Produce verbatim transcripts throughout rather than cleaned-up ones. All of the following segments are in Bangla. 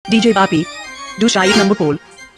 D J Papi, do side number poll.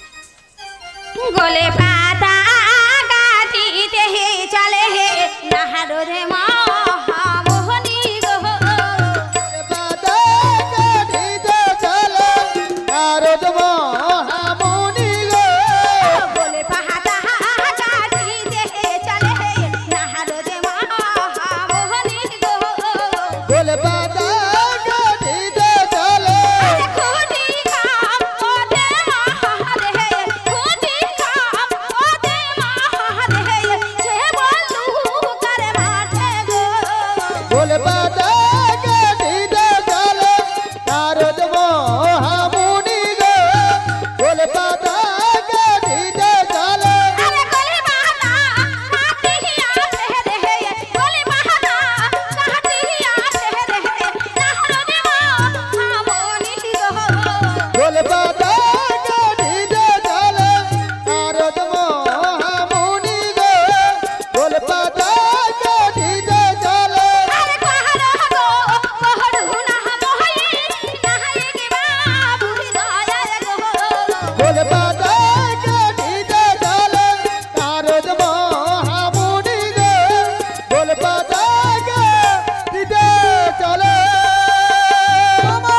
गोले पाता गातीते हे चले हे नहारो रे महामोहनी गो पाता गातीते चले नहारो रे महामोहनी गो गोले पाता गातीते हे चले हे नहारो रे महामोहनी गो गोले पाता गातीते चले खूटी काम ओदे महारे हे खूटी काम ओदे महारे हे छे बोलू करे माथे गो गोले पाता गातीते चले नहारो रे महामोहनी गो गोले पाता गातीते चले अरे गोले बहाना काटी आते रे हे गोले बहाना काटी आते रे हे नहरो देवा हामोनी गो गोले पाता गातीते चले नहारो रे महामोहनी गो गोले पाता गातीते चले अरे कहरो गो कहरु ना मोहई नहाई के बाबू दया गो गोले पाता गातीते चले नहारो रे महामोहनी गो गोले पाता गातीते चले মামা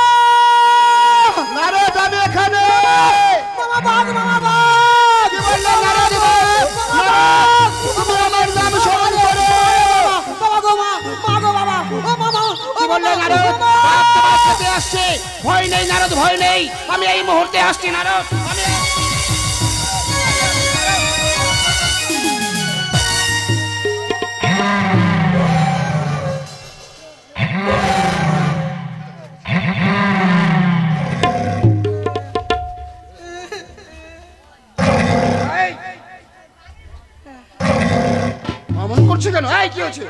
নারদ আমি এখানে মামা বাদ মামা বাদ কি বললে নারদ নারদ তুমি আমার নাম স্মরণ করো বাবা গো মা মা গো বাবা ও মামা কি বললে নারদ বাপ তোমার সাথে আসছে ভয় নেই নারদ ভয় নেই আমি এই মুহূর্তে আসছি নারদ আমি এই! অমন করছো কেন এই কি হয়েছে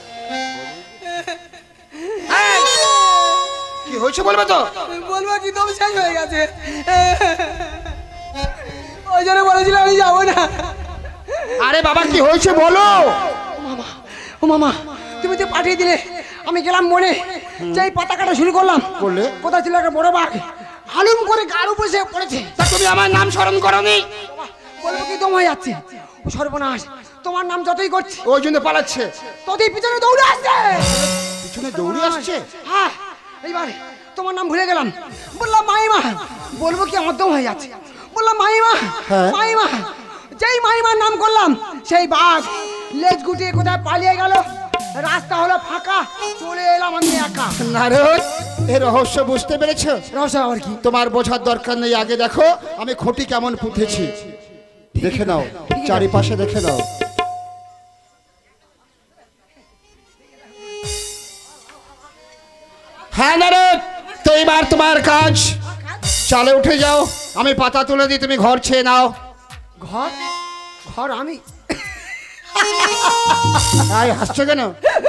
এই! কি হয়েছে বলবে তো বলবো কি তুমি শেষ হয়ে গেছে ওই জন্য বলেছিলাম আমি যাবো না আরে বাবা কি হয়েছে বলো ও মামা তুমি তো পাঠিয়ে দিলে আমি গেলাম মনে যেই পাতা কাটা শুরু করলাম করলে? কোথায় ছিল একটা বড় বাঘ হালুম করে গার উপরে সে পড়েছে তা তুমি আমার নাম স্মরণ করনি বলবো কি দম হয়ে যাচ্ছে ও সর্বনাশ তোমার নাম যতই করছি ওই জন্য পালাচ্ছে ততই পিছনে দৌড়ে আসছে পিছনে দৌড়ে আসছে হ্যাঁ এইবার তোমার নাম ভুলে গেলাম বললাম মাইমা বলবো কি আমার দম হয়ে যাচ্ছে বললাম মাইমা হ্যাঁ। মাইমা যেই মাইমার নাম করলাম সেই বাঘ লেজ গুটিয়ে কোথায় পালিয়ে গেল রাস্তা হলো ফাঁকা চলে এলাম আমি একা নারদ এই রহস্য বুঝতে পেরেছো রহস্য আবার কি তোমার বোঝার দরকার নেই আগে দেখো আমি খুঁটি কেমন পুঁতেছি দেখে নাও চারিপাশে দেখে নাও হ্যাঁ নারদ তো এবার তোমার কাজ চালে উঠে যাও আমি পাতা তুলে দিই তুমি ঘর ছেয়ে নাও ঘর ঘর আমি আয় হাসছো কেন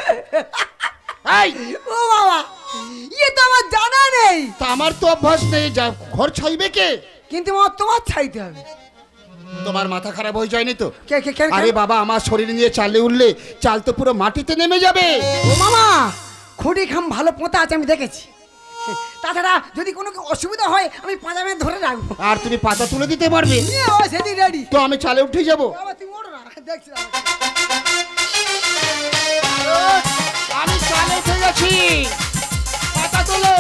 এই ও বাবা ইয়ে তো আমার জানা নেই তা আমার তো অভ্যাস নেই যা ঘর ছাইবে কে কিন্তু আমার তোমার চাইতে হবে তোমার মাথা খারাপ হয়ে যায়নি তো কে কে কে আরে বাবা আমার শরীর নিয়ে চালে উঠলে চাল তো পুরো মাটিতে নেমে যাবে ও মামা খুঁটি খাম ভালো পোঁতা আছে আমি দেখেছি তাছাড়া যদি কোনো কি অসুবিধা হয় আমি পাঁজামে ধরে রাখবো আর তুমি পাতা তুলে দিতে পারবে নিয়ে ও সেদিন রেডি তো আমি চালে উঠে যাব বাবা তুমি ওঠো না দেখছি না। আমি চালে উঠে গেছি পাতা তোলো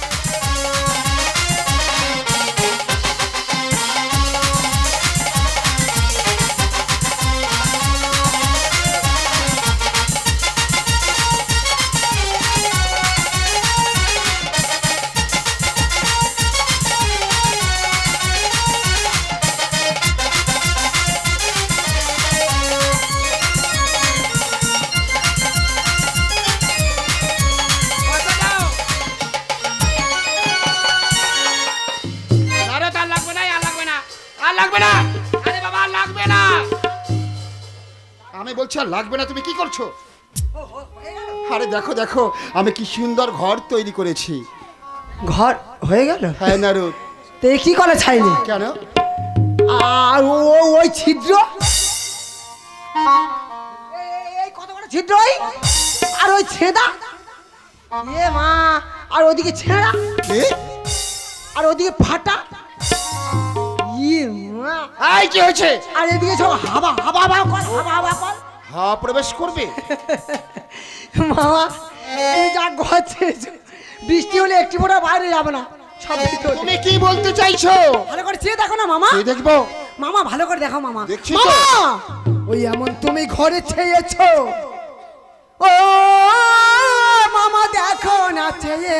পাতা দাও নারদ আর লাগবে না আর লাগবে না আর লাগবে না আরে বাবা আর লাগবে না আমি বলছি আর লাগবে না তুমি কি করছো আরে দেখো দেখো আমি কি সুন্দর ঘর তৈরি করেছি ঘর হয়ে গেল হ্যাঁ নারদ তো কি করে ছাইলে কেন আর ও ও- ওই ছিদ্র এই- এই কত বড় ছিদ্র ওই আর ওই ছেদা এ মা আর ওদিকে ছেঁড়া কি আর ওদিকে ফাটা ইয়ে মা। এই কি হয়েছে? আর এদিকে সব হাবা হাবা হাবা কর, হাবা হাবা কর। হ্যাঁ প্রবেশ করবে। মামা তুমি যা ঘরছে বৃষ্টি হলে একটি ফোঁটা বাইরে যাবে না, সব ভিতরে। তুমি কি বলতে চাইছো? ভালো করে চেয়ে দেখো না মামা। কি দেখবো? মামা ভালো করে দেখো মামা। দেখছি তো। মামা, ওই এমন তুমি ঘরে ছেয়েছো, ও মামা দেখো না চেয়ে,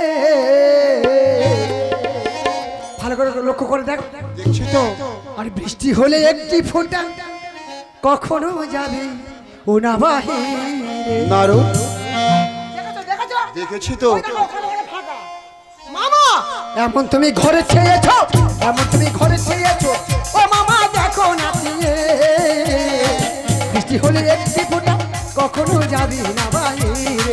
ভালো করে লক্ষ্য করে দেখো। দেখছি তো। আর বৃষ্টি হলে একটি ফোঁটা কখনো যাবে ও না বাহিরে। নারু দেখেছো দেখেছো? দেখেছি তো। ওই দেখো, ওখানে ওখানে ফাঁকা। মামা এমন তুমি ঘরে ছেয়েছো, এমন তুমি ঘরে ছেয়েছো, ও মামা দেখো না চেয়ে, বৃষ্টি হলে একটি ফোঁটা কখনো যাবি না বাহিরে।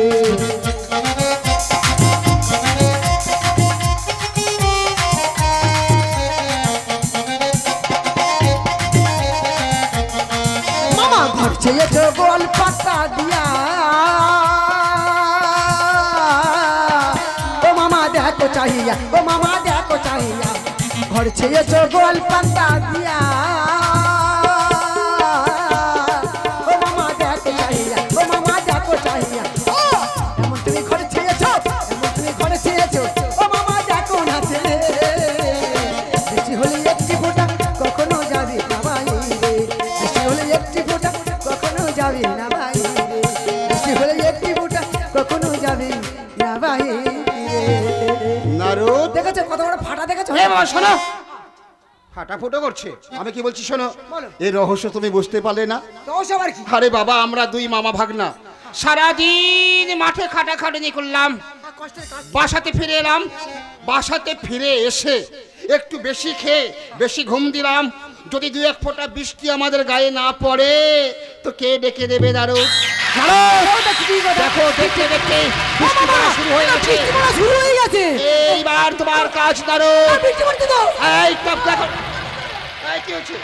মামা ঘর ছেয়েছো গোল পাতা দিয়া, ও মামা দেখো চাহিয়া, ও মামা দেখো চাহিয়া, ঘর ছেয়েছো গোল পাতা দিয়া, ও মামা দেখো চাহিয়া, ও মামা দেখো চাহিয়া, ও এমন তুমি ঘর ছেয়েছো, এমন তুমি ঘর ছেয়েছো, ও মামা দেখো না ছেলে, বেশি হলে একটি ফোঁটা কখনো যাবি না বাইরে, বেশি হলে একটি ফোঁটা কখনো যাবি না বাইরে, বেশি হলে একটি ফোঁটা কখনো যাবি না বাইরে। নারু দেখেছো কত বড় ফাটা দেখেছো? এ বাবা শোনো, ফাটা ফুটো করছে। আমি কি বলছি শোনো, বলো। এই রহস্য তুমি বুঝতে পারলে না? দোষ আবার কি? আরে বাবা আমরা দুই মামা ভাগনা, সারাদিন মাঠে খাটাখাটনি করলাম, কষ্টের কাজ। বাসাতে ফিরে এলাম, বাসাতে ফিরে এসে একটু বেশি খেয়ে বেশি ঘুম দিলাম। যদি দু এক ফোঁটা বৃষ্টি আমাদের গায়ে না পড়ে তো কে ডেকে দেবে? দারু দেখো, দেখতে দেখতে বৃষ্টি পড়া শুরু হয়ে গেছে। বৃষ্টি পড়া শুরু হয়ে গেছে। এইবার তোমার কাজ দারু। বৃষ্টি পড়ছে তো। এই টপ দেখো, এই কি হচ্ছে?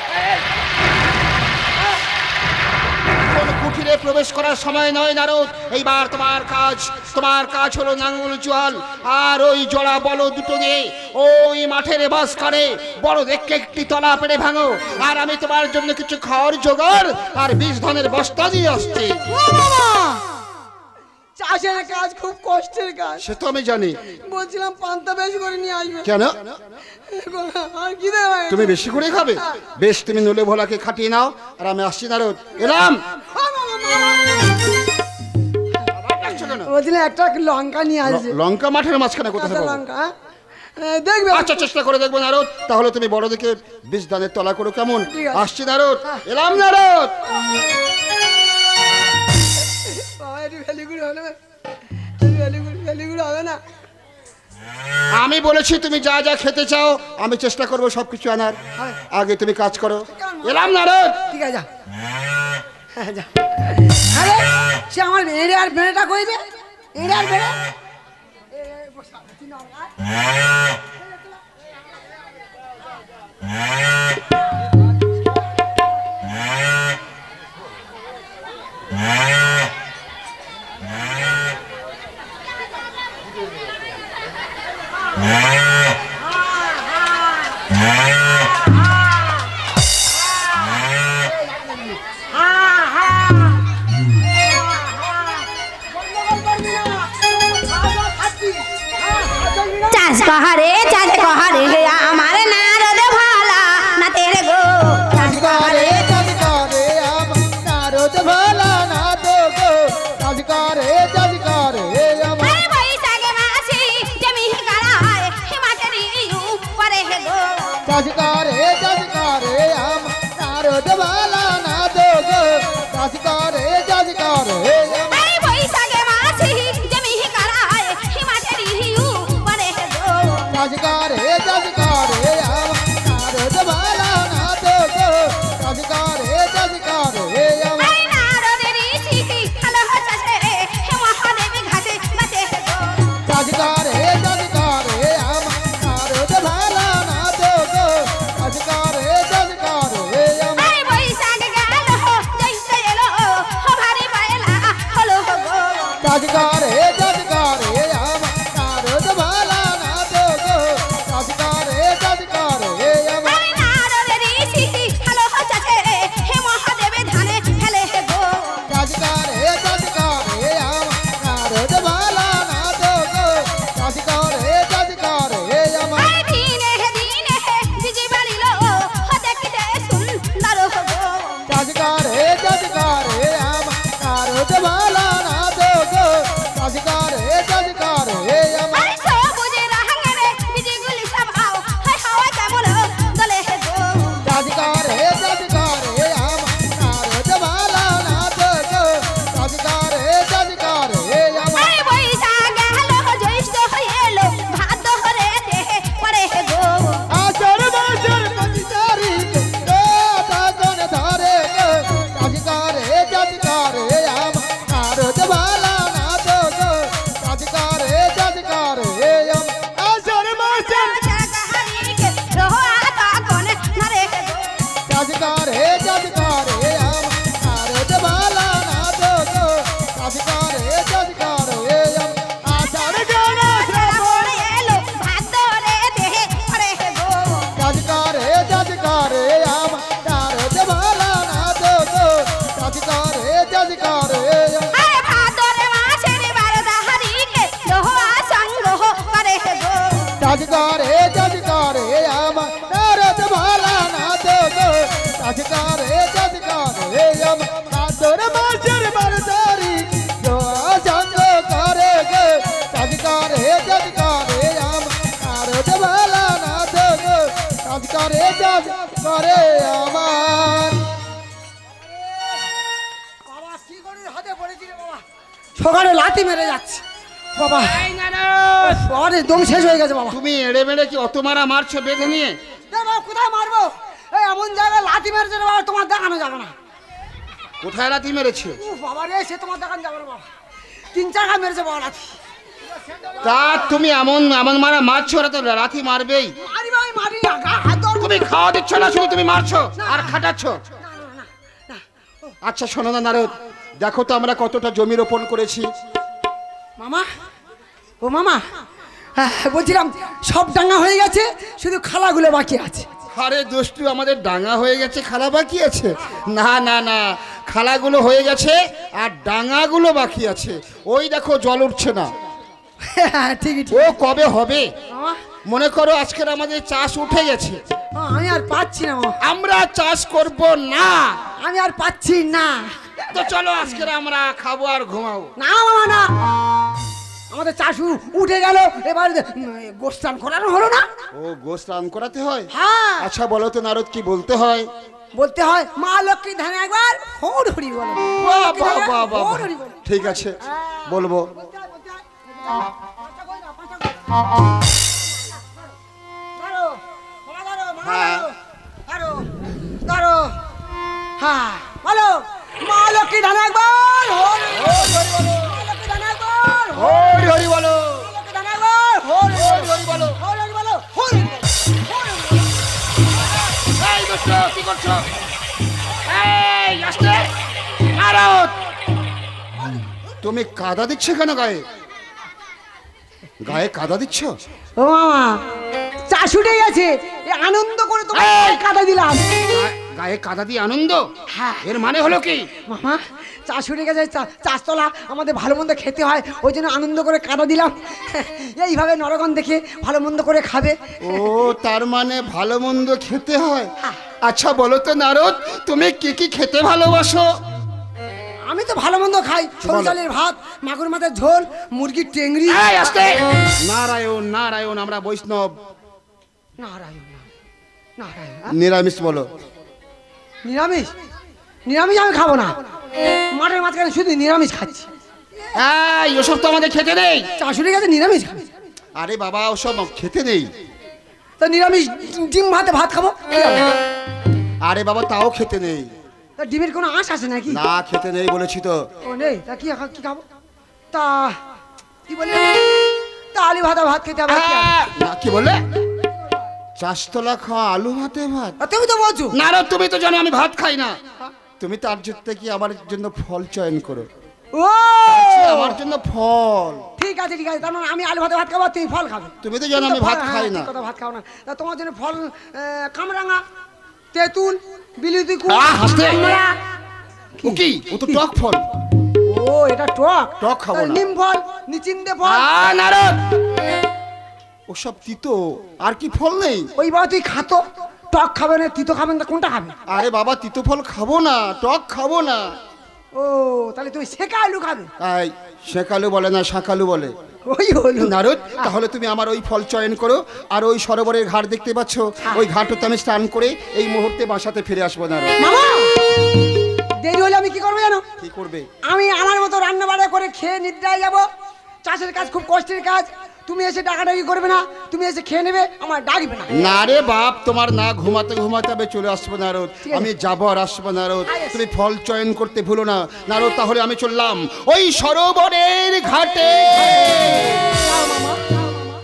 কোন কুঠিরে প্রবেশ করার সময় নয় নারদ, এইবার তোমার কাজ, তোমার কাজ হলো নাঙ্গল জল আর ওই জড়া বলো দুটো দিয়ে ওই মাঠের বাস করে বড় দেখে একটি তলা পেড়ে ভাঙো, আর আমি তোমার জন্য কিছু খাওয়ার জোগাড় আর বীজ ধানের বস্তা দিয়ে আসছি। ও বাবা, চাষের কাজ খুব কষ্টের কাজ। সে তো আমি জানি। বলছিলাম পান্তা বেশি করে নিয়ে আসবে। কেন? আর কি দেবে? তুমি বেশি করে খাবে? বেশ, তুমি নুলে ভোলাকে খাটিয়ে নাও আর আমি আসছি নারদ। এলাম। বলছিলাম একটা লঙ্কা নিয়ে আসবে। লঙ্কা মাঠের মাঝখানে কোথায় কাঁচা পাবো? লঙ্কা হ্যাঁ? দেখবে। আচ্ছা চেষ্টা করে দেখবো নারদ। তাহলে তুমি বড় দেখে বীজ ধানের তলা করো, কেমন? ঠিক আছে। আসছি নারদ। এলাম নারদ। বাবা একটু ভ্যালিগুড়ি হলে ভ্যালিগুড়ি ভ্যালিগুড়ি হবে না। আমি বলেছি তুমি যা যা খেতে চাও আমি চেষ্টা করবো সবকিছু আনার, আগে তুমি কাজ করো। এলাম নারদ। ঠিক আছে যা। হ্যাঁ, যা। আরে সে আমার এড়ে আর বেড়েটা কইবে, এড়ে আর বেড়ে। চাষ কহারে চাষ কহারে আমার নারদ ভালা না তেরে গো চাষ কহারে কাজ করে আমার নারদ ভালা না তো গো, কাজ করে কাজ করে আমার আরে বৈশাখে মাসি জমি গাড়ায় হিমাচলি উপরে হে গো কাজ করে কাজ করে আমার নারদ ভালা না তো গো, কাজ করে কাজ করে আমার আরে বৈশাখে মাসি জমি গাড়ায় হিমাচলি উপরে হে গো কাজ করে কাজ করে আমার নারদ ভালা না তো গো, কাজ করে কাজ করে আমার আরে নারদের ঋষি হলো চাষে হে মহাদেব ঘাটে গাছে হে গো কাজ করে কাজ করে আমার নারদ ভালা না তো গো, কাজ করে কাজ করে আমার আরে বৈশাখ গেল জৈতে এলো ভারি পায়লা হলো গো কাজ করে কাজ করে আমার নারদ ভালা না তো গো, কাজ করে কাজ করে আমার নারদ ভালা না তো কাজ করে কাজ করে আমার কাতর মাসের বারদারি সঙ্গ করে গে কাজ করে কাজ করে আমার নারদ ভালা না তো কাজ করে কাজ করে আমার। বাবা কি করে হাতে পড়েছি রে বাবা, সকালে লাথি মেরে যাচ্ছে বাবা, আরে দম শেষ হয়ে গেছে বাবা। তুমি এড়ে মেরে কি অত মারা মারছো বেঁধে নিয়ে? বাবা কোথায় মারবো, এই এমন জায়গায় লাথি মেরেছে রে বাবা, তোমার দেখানো যাবে না। কোথায় লাথি মেরেছে? ও বাবা রে, সে তোমার দেখানো যাবে না বাবা, তিন চারটা মেরেছে বাবা লাথি। তা তুমি এমন এমন মারা মারছো, ওরা তো লাথি মারবেই। মারি ভাই মারি না, গা হাত ধরবো। তুমি খাওয়া দিচ্ছ না, শুধু তুমি মারছো আর খাটাচ্ছ। না, না, না, না। আচ্ছা শোনো না নারদ, দেখো তো আমরা কতটা জমি রোপণ করেছি। মামা, ও মামা, হ্যাঁ বলছিলাম সব ডাঙ্গা হয়ে গেছে, শুধু খালাগুলো বাকি আছে। আরে দুষ্টু, আমাদের ডাঙা হয়ে গেছে, খালা বাকি আছে? না না না, খালাগুলো হয়ে গেছে আর ডাঙাগুলো বাকি আছে। ওই দেখো জল উঠছে না। হ্যাঁ ঠিকই ঠিক। ও কবে হবে? মামা, মনে করো আজকের আমাদের চাষ উঠে গেছে, আমি আর পাচ্ছি না মামা, আমরা চাষ করব না। আমি আর পাচ্ছি না। তো চলো আজকের আমরা খাবো আর ঘুমাবো। না মামা না, আমাদের চাষ উঠে গেল, এবার গোস্তান করানো হলো না। ও গোস্ত রান করাতে হয়? হ্যাঁ আচ্ছা বলো তো নারদ, কি বলতে হয়? বলতে হয় মা লক্ষ্মী ধান একবার হরি হরি বলো। বাহ বাহ বাহ বাহ, হরি হরি বলো। ঠিক আছে বলবো। বলতে হয়, বলতে হয়। পাঁচটা কই না, পাঁচটা কই না। ধরো, মামা ধরো, মামা হ্যাঁ। ধরো, ধরো, ধরো। হ্যাঁ বলো, মা লক্ষ্মী ধান একবার হরি হরি বলো। মা লক্ষ্মী ধান একবার হরি হরি হরি বলো, লক্ষ্মী ধান একবার হরি হরি হরি বলো। হরি হরি বলো, হরি হরি বলো। এই দুষ্টু, কি করছো? এই আসতে নারদ, তুমি কাদা দিচ্ছ কেন গায়ে? গায়ে কাদা দিচ্ছ? ও মামা, চাষ উঠে গেছে, এ আনন্দ করে তোমাকে এই! কাদা দিলাম। গা- গায়ে কাদা দিয়ে আনন্দ? হ্যাঁ। এর মানে হলো কি? মামা চাষ উঠে গেছে, চা- চাষতলা আমাদের ভালো মন্দ খেতে হয়, ওই জন্য আনন্দ করে কাদা দিলাম। এইভাবে নরকন দেখে ভালো মন্দ করে খাবে। ও তার মানে ভালো মন্দ খেতে হয়। আচ্ছা বলো তো নারদ, তুমি কি কি খেতে ভালোবাসো? আমি তো ভালো মন্দ খাই, সরু বলো। চালের ভাত, মাগুর মাথার ঝোল, মুরগির টেংরি। এই আসতে, নারায়ণ নারায়ণ, আমরা বৈষ্ণব। নারায়ণ নারায়ণ। নিরামিষ বলো। নিরামিষ, নিরামিষ আমি খাবো না, মাঠের মাঝখানে শুধু নিরামিষ খাচ্ছি। এই ওসব তো আমাদের খেতে নেই। চাষ উঠে গেছে, নিরামিষ খাবি। আরে বাবা, ওসব খেতে নেই। তা নিরামিষ ডিম ভাতে ভাত খাবো। কি হবে? আরে বাবা, তাও খেতে নেই। তা ডিমের কোনো আঁশ আছে নাকি? না খেতে নেই বলেছি তো। ও নেই, তা কি কি খাবো? তা কি বলে, তা আলু ভাতা ভাত খেতে হবে। কি হবে? আহ, না কি বললে? চাষতলা খাওয়া আলু ভাতে ভাত? আর তুমি তো বলছো। নারদ, তুমি তো জানো আমি ভাত খাই না। তুমি তার জন্য কি আমার জন্য ফল চয়ন করো। ও আমার জন্য ফল। ঠিক আছে ঠিক আছে, তার মানে আমি আলু ভাতে ভাত খাবো, তুমি ফল খাবে। তুমি তো জানো আমি ভাত হ্যাঁ, খাই ঠিক না। কথা, ভাত খাও না। তা তোমার জন্য ফল আহ, কামরাঙা, তেঁতুল, বিলিতি কুল, আহ, হাসতে। কমলা। ও কি? ও তো টক ফল। ও এটা টক। টক খাবো না। নিম ফল, নিচিন্দে ফল। আ নারদ, ওসব তিতো। আর কি ফল নেই? ওই বাবা তুই খাতো, টক খাবে না তিতো খাবেন, তা কোনটা খাবে? আরে বাবা, তিতো ফল খাবো না, টক খাবো না। ও তাহলে তুমি সেকা আলু খাবে। এই শেকালু বলে না, শাকালু বলে। ওই হলো নারদ, তাহলে তুমি আমার ওই ফল চয়ন করো। আর ওই সরোবরের ঘাট দেখতে পাচ্ছ, ওই ঘাটটাতে আমি স্নান করে এই মুহূর্তে বাসাতে ফিরে আসবো। নারদ, মামা, দেরি হলে আমি কি করবো জানো? কি করবে? আমি আমার মতো রান্না বাড়া করে খেয়ে নিদ্রায় যাব। চাষের কাজ খুব কষ্টের কাজ, তুমি এসে ডাকাডাকি করবে না, তুমি এসে খেয়ে নেবে, আমার ডাকবে না। না রে বাপ, তোমার না ঘুমাতে ঘুমাতে আমি চলে আসবো নারদ। ঠিক আছে। আমি যাবো আর আসবো নারদ। আয় এসো। তুমি ফল চয়ন করতে ভুলো না নারদ। তাহলে আমি চললাম ওই সরোবরের ঘাটে। যাও মামা, যাও মামা।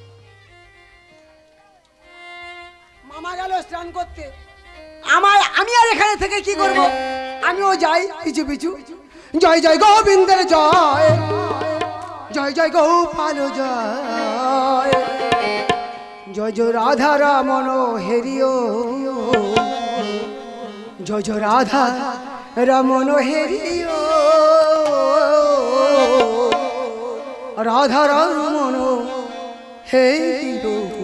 মামা গেল স্নান করতে, আমার আমি আর এখানে থেকে কি করব? আমিও যাই পিছু পিছু। জয় জয় গোবিন্দের জয়, জয় জয় গোপাল জয়, জয় জয় রাধা রমন হেরিও, জয় জয় রাধা রমন হেরিও, রাধা রমন হেরিও।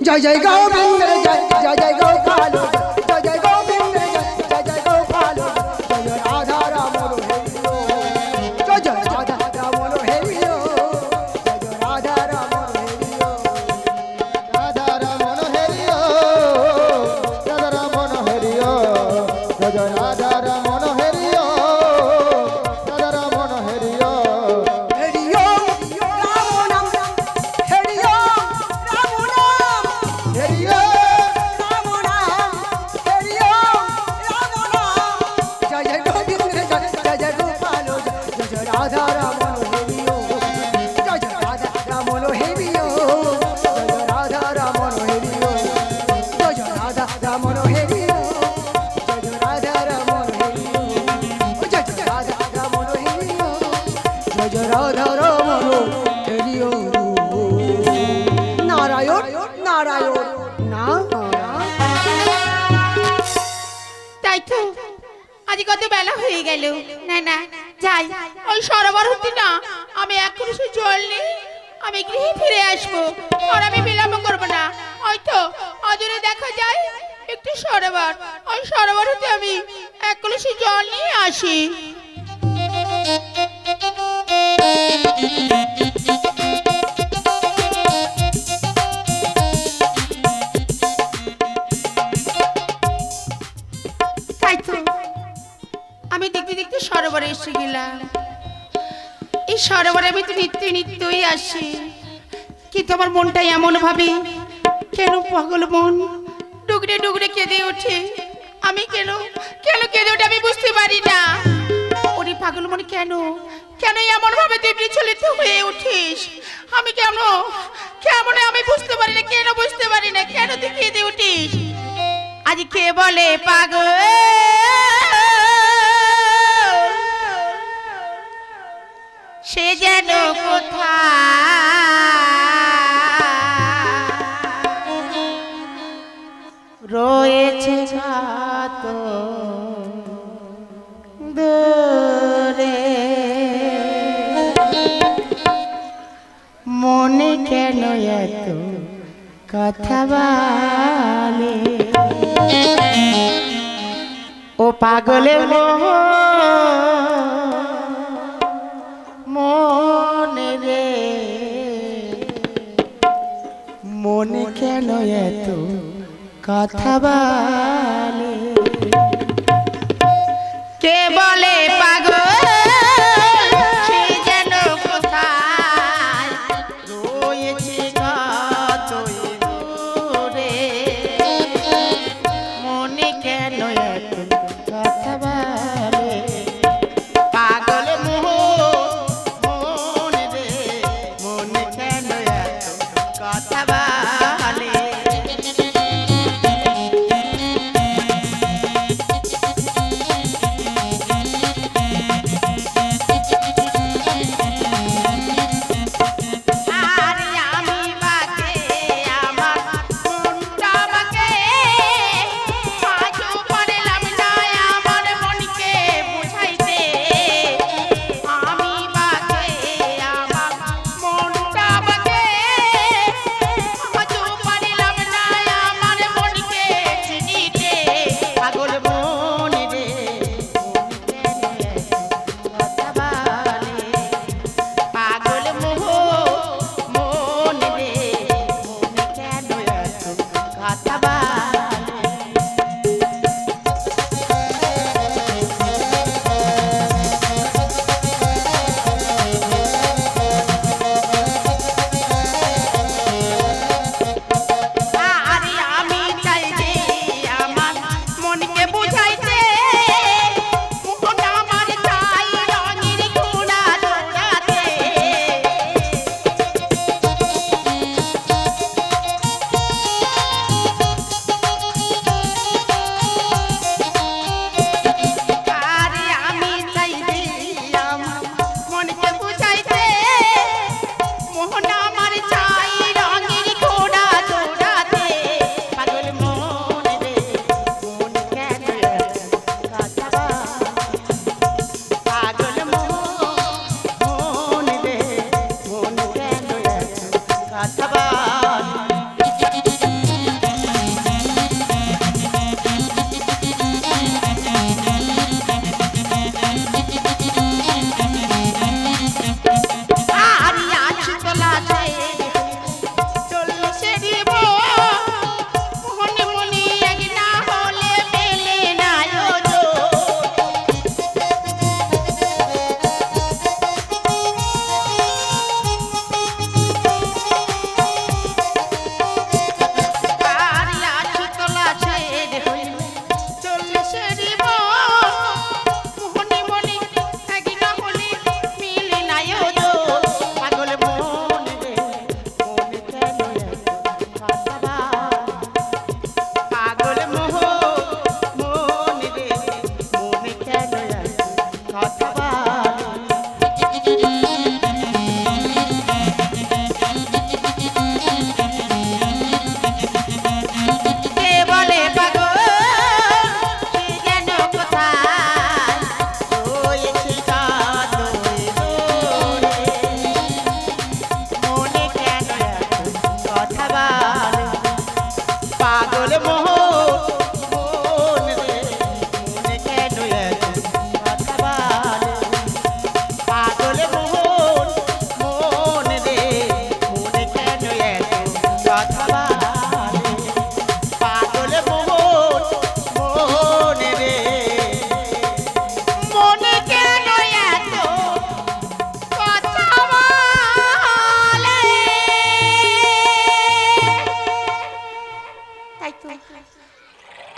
जय जय गोविंद जय जय जय गोपाल जय जय गोविंद जय जय जय गोपाल जय राधा राम हेरियो जय जय राधा राम हेरियो जय राधा राम हेरियो राधा रमन हेरियो राधा रमन हेरियो जय जय राधा रमन हेरियो राधा रमन हेरियो हेरियो राम नाम हेरियो राम नाम हेरियो राम नाम हेरियो राम नाम जय जय गोविंद जय जय जय गोपाल जय जय राधा राम हेरियो जय जय राधा राम हेरियो जय जय राधा राम हेरियो जय जय राधा राम हेरियो जय जय राधा राम हेरियो जय जय राधा राम हेरियो जय जय राधा राम हेरियो नारायण नारायण नारायण তাই তো আজ কত বেলা হয়ে গেল না না যাই ওই সরোবর হতে না আমি এক কলসি জল নিয়ে আমি গৃহে ফিরে আসবো আর আমি বিলম্ব করবো না হয়তো অদূরে দেখা যায় একটি সরোবর ওই সরোবর হতে আমি এক কলসি জল নিয়ে আসি তাই তো আমি দেখতে দেখতে সরোবরে এসে গেলাম এই সরোবরে আমি তো নিত্য নিত্যই আসি কিন্তু আমার মনটা এমন ভাবে কেন পাগল মন ডুগরে ডুগরে কেঁদে ওঠে আমি কেন কেন কেঁদে ওঠে আমি বুঝতে পারি না ওরে পাগল মন কেন কেন এমন ভাবে তুই বিচলিত হয়ে উঠিস আমি কেন কেমন আমি বুঝতে পারি না কেন বুঝতে পারি না কেন তুই কেঁদে উঠিস আজ কে বলে পাগল সে যেন কোথায় রয়েছে ঘাত দূরে মনে কেন এত কথা বলে ও পাগলে মনে রে মনে কেন এত কথা বলে কে বলে পাগল সে যেন কোথায় রয়েছে কতই দূরে মনে কেন এত কথা বলে পাগল মোহ মনে রে মনে কেন এত কথা বলে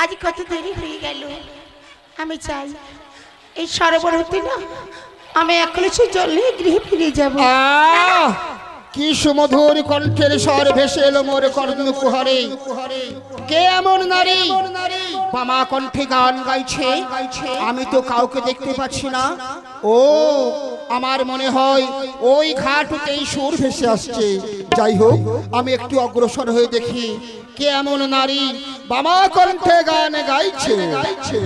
আজ কত দেরি হয়ে গেল। আমি চাই এই সরোবর হতে না আমি এক কলসি জল নিয়ে গৃহে ফিরে যাব। আহ কি সুমধুর কণ্ঠের স্বর ভেসে এলো মোর কর্ণ কুহরে। কে এমন নারী বামা কণ্ঠে গান গাইছে? আমি তো কাউকে দেখতে পাচ্ছি না। ও আমার মনে হয় ওই ঘাটতেই সুর ভেসে আসছে। যাই হোক আমি একটু অগ্রসর হয়ে দেখি কে এমন নারী বামা কণ্ঠে গান গাইছে গাইছে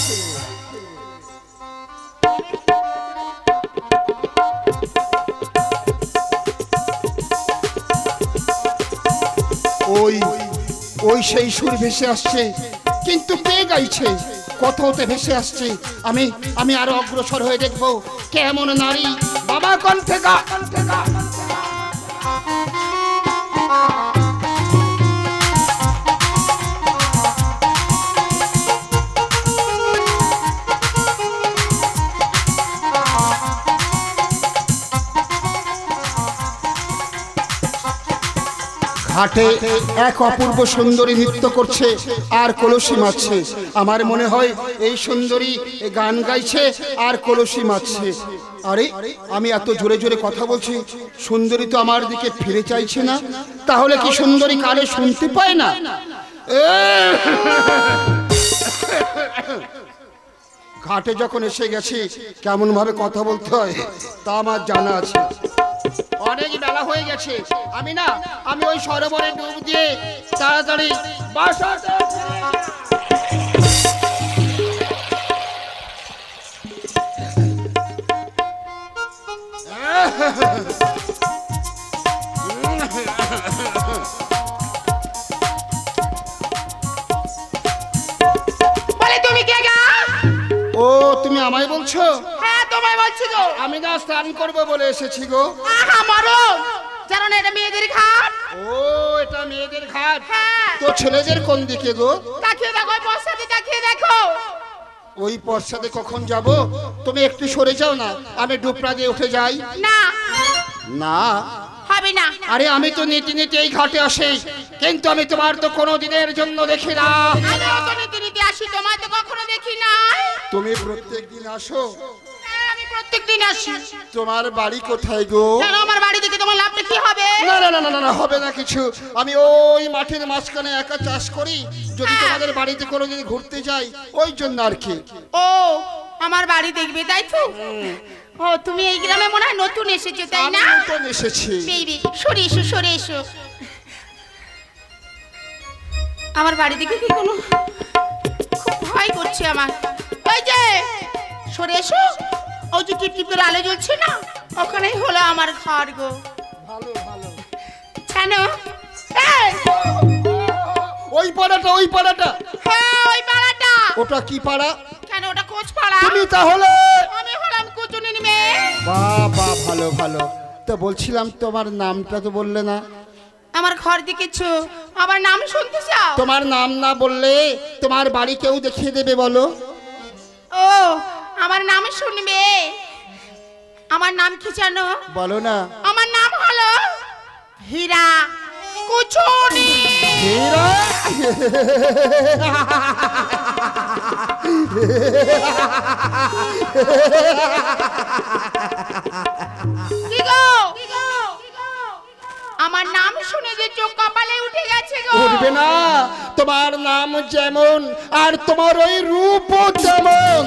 ওই ওই সেই সুর ভেসে আসছে, কিন্তু কে গাইছে? কোথাওতে ভেসে আসছে। আমি আমি আরো অগ্রসর হয়ে দেখবো কেমন নারী বাবা কণ্ঠে গা কণ্ঠে গা। ঘাটে এক অপূর্ব সুন্দরী নৃত্য করছে আর কলসি মারছে। আমার মনে হয় এই সুন্দরী গান গাইছে আর কলসি মারছে। আরে আমি এত জোরে জোরে কথা বলছি, সুন্দরী তো আমার দিকে ফিরে চাইছে না। তাহলে কি সুন্দরী কানে শুনতে পায় না? ঘাটে যখন এসে গেছি কেমন ভাবে কথা বলতে হয় তা আমার জানা আছে। অনেক বেলা হয়ে গেছে, আমি না আমি ওই সরোবরে ডুব দিয়ে তাড়াতাড়ি বাসাতে বলে তুমি কে গা? ও তুমি আমায় বলছো? হ্যাঁ তোমায় বলছি গো। আমি না স্নান করবো বলে এসেছি গো। আহা মারো, জানো না এটা মেয়েদের ঘাট। ও এটা মেয়েদের ঘাট। হ্যাঁ। তো ছেলেদের কোন দিকে গো? তাকিয়ে দেখো, পশ্চাতে তাকিয়ে দেখো। ওই পশ্চাতে কখন যাব? তুমি একটু সরে যাও না, আমি ডুবরা দিয়ে উঠে যাই। না না হবে না। আরে আমি তো নীতি নীতি এই ঘাটে আসি, কিন্তু আমি তোমার তো কোনো দিনের জন্য দেখি না। আমিও তো নীতি নীতি আসি, তোমায় তো কখনো দেখি নাই। তুমি প্রত্যেক দিন আসো? হ্যাঁ, আমি প্রত্যেকদিন আসি। তোমার বাড়ি কোথায় গো? কেন আমার বাড়ি থেকে তোমার লাভটা কি হবে? না না না না না হবে না কিছু। আমি ওই মাঠের মাঝখানে একা চাষ করি, যদি তোমাদের বাড়িতে কোনোদিন ঘুরতে যাই ওই জন্য আর কি। ও আমার বাড়ি দেখবে তাই তো? ও তুমি এই গ্রামে মনে হয় নতুন এসেছো তাই না? আমি নতুন এসেছি। বেবি সরে এসো, সরে এসো। আমার বাড়ি দেখে কি কোনো খুব ভয় করছে আমার। ওই যে সরে এসো, ওই যে টিপ টিপ করে আলো জ্বলছে না, ওখানেই হলো আমার ঘর গো। ভালো ভালো। জানো এই ওই পাড়াটা ওই পাড়াটা? হ্যাঁ ওই পাড়াটা। ওটা কি পাড়া? কেন ওটা কোচ পাড়া। তুমি তাহলে? আমি হলাম কুচুনির মেয়ে। বাহ বাহ ভালো ভালো। তো বলছিলাম তোমার নামটা তো বললে না। আমার ঘর দেখেছো, আমার নাম শুনতে চাও? তোমার নাম না বললে তোমার বাড়ি কেউ দেখিয়ে দেবে বলো। ও আমার নাম শুনবে। আমার নাম কি জানো? বলো না। আমার নাম হলো হীরা কুচুনি। হীরা? কি গো? আমার নাম শুনে যে চোখ কপালে উঠে গেছে গো। উঠবে না, তোমার নাম যেমন আর তোমার ওই রূপও তেমন।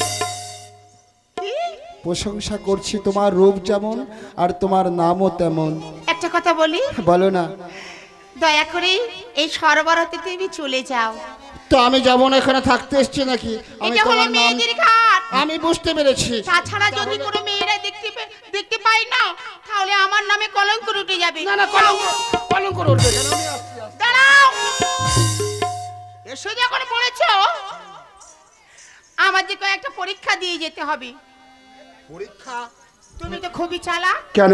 প্রশংসা করছি, তোমার রূপ যেমন আর তোমার নামও তেমন। একটা কথা বলি? বলো না। দয়া করে এই সরোবরতে তুমি চলে যাও। তো আমি যাব না, এখানে থাকতে এসছি নাকি? আমি এটা হলো তোমার নাম মেয়েদের ঘাট। আমি বুঝতে পেরেছি। তাছাড়া যদি কোনো মেয়েরা দেখতে পে- দেখতে পাই না তাহলে আমার নামে কলঙ্ক উঠে যাবে। না না কলঙ্ক কলঙ্ক উঠবে কেন? আমি আসছি আসছি। দাঁড়াও, এসে যখন পড়েছো আমার যে কয়েকটা পরীক্ষা দিয়ে যেতে হবে। পরীক্ষা? তুমি তো খুবই চালাক। কেন?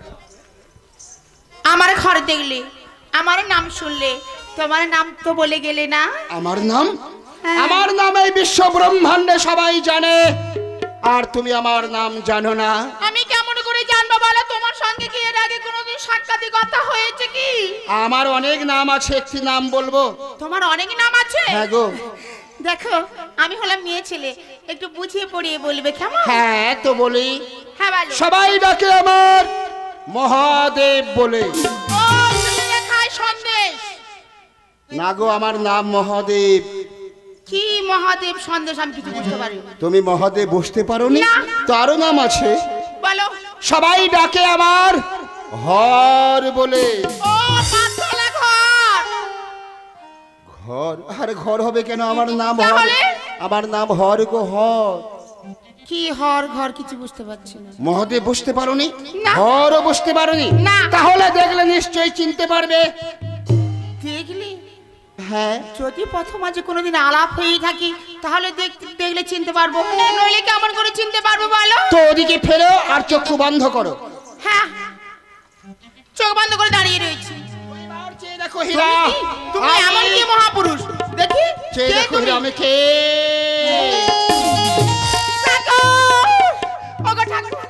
আমার ঘর দেখলে, আমার নাম শুনলে, তোমার নাম তো বলে গেলে না। আমার নাম? হ্যাঁ। আমার নাম এই বিশ্ব ব্রহ্মাণ্ডে সবাই জানে, আর তুমি আমার নাম জানো না। আমি কেমন করে জানবো বলো? তোমার সঙ্গে কি এর আগে কোনোদিন সাক্ষাৎ কথা হয়েছে কি? আমার অনেক নাম আছে, একটি নাম বলবো? তোমার অনেক নাম আছে? হ্যাঁ গো। দেখো আমি হলাম মেয়ে ছেলে, একটু বুঝিয়ে পড়িয়ে বলবে কেমন? হ্যাঁ তো বলি। হ্যাঁ বলো। সবাই ডাকে আমার মহাদেব বলে। ও তুমি না খায় সন্দেশ। না গো, আমার নাম মহাদেব। কি মহাদেব সন্দেশ আমি কিছু বুঝতে পারি না। তুমি মহাদেব বুঝতে পারোনি? না। তারও নাম আছে। বলো। সবাই ডাকে আমার হর বলে। ও পাঁচতলা ঘর। ঘর? আরে ঘর হবে কেন? আমার নাম হর। তাহলে? আমার নাম হর গো, হর। কি হর ঘর কিছু বুঝতে পারছি না। মহাদেব বুঝতে পারোনি? না। হরও বুঝতে পারোনি? না। তাহলে দেখলে নিশ্চয়ই চিনতে পারবে। দেখলি? হ্যাঁ। যদি প্রথম আজ কোনোদিন আলাপ হয়ে থাকি তাহলে দেখতে দেখলে চিনতে পারবো, নইলে কেমন করে চিনতে পারবো বলো? তো ওদিকে ফেরো আর চক্ষু বন্ধ করো। হ্যাঁ, চোখ বন্ধ করে দাঁড়িয়ে রয়েছি। এবার চেয়ে দেখো হীরা। তুমি এমন কি মহাপুরুষ? দেখি চেয়ে কে দেখো তুমি? হীরা, আমি কে? ঠাকুর! ওগো ঠাকুর!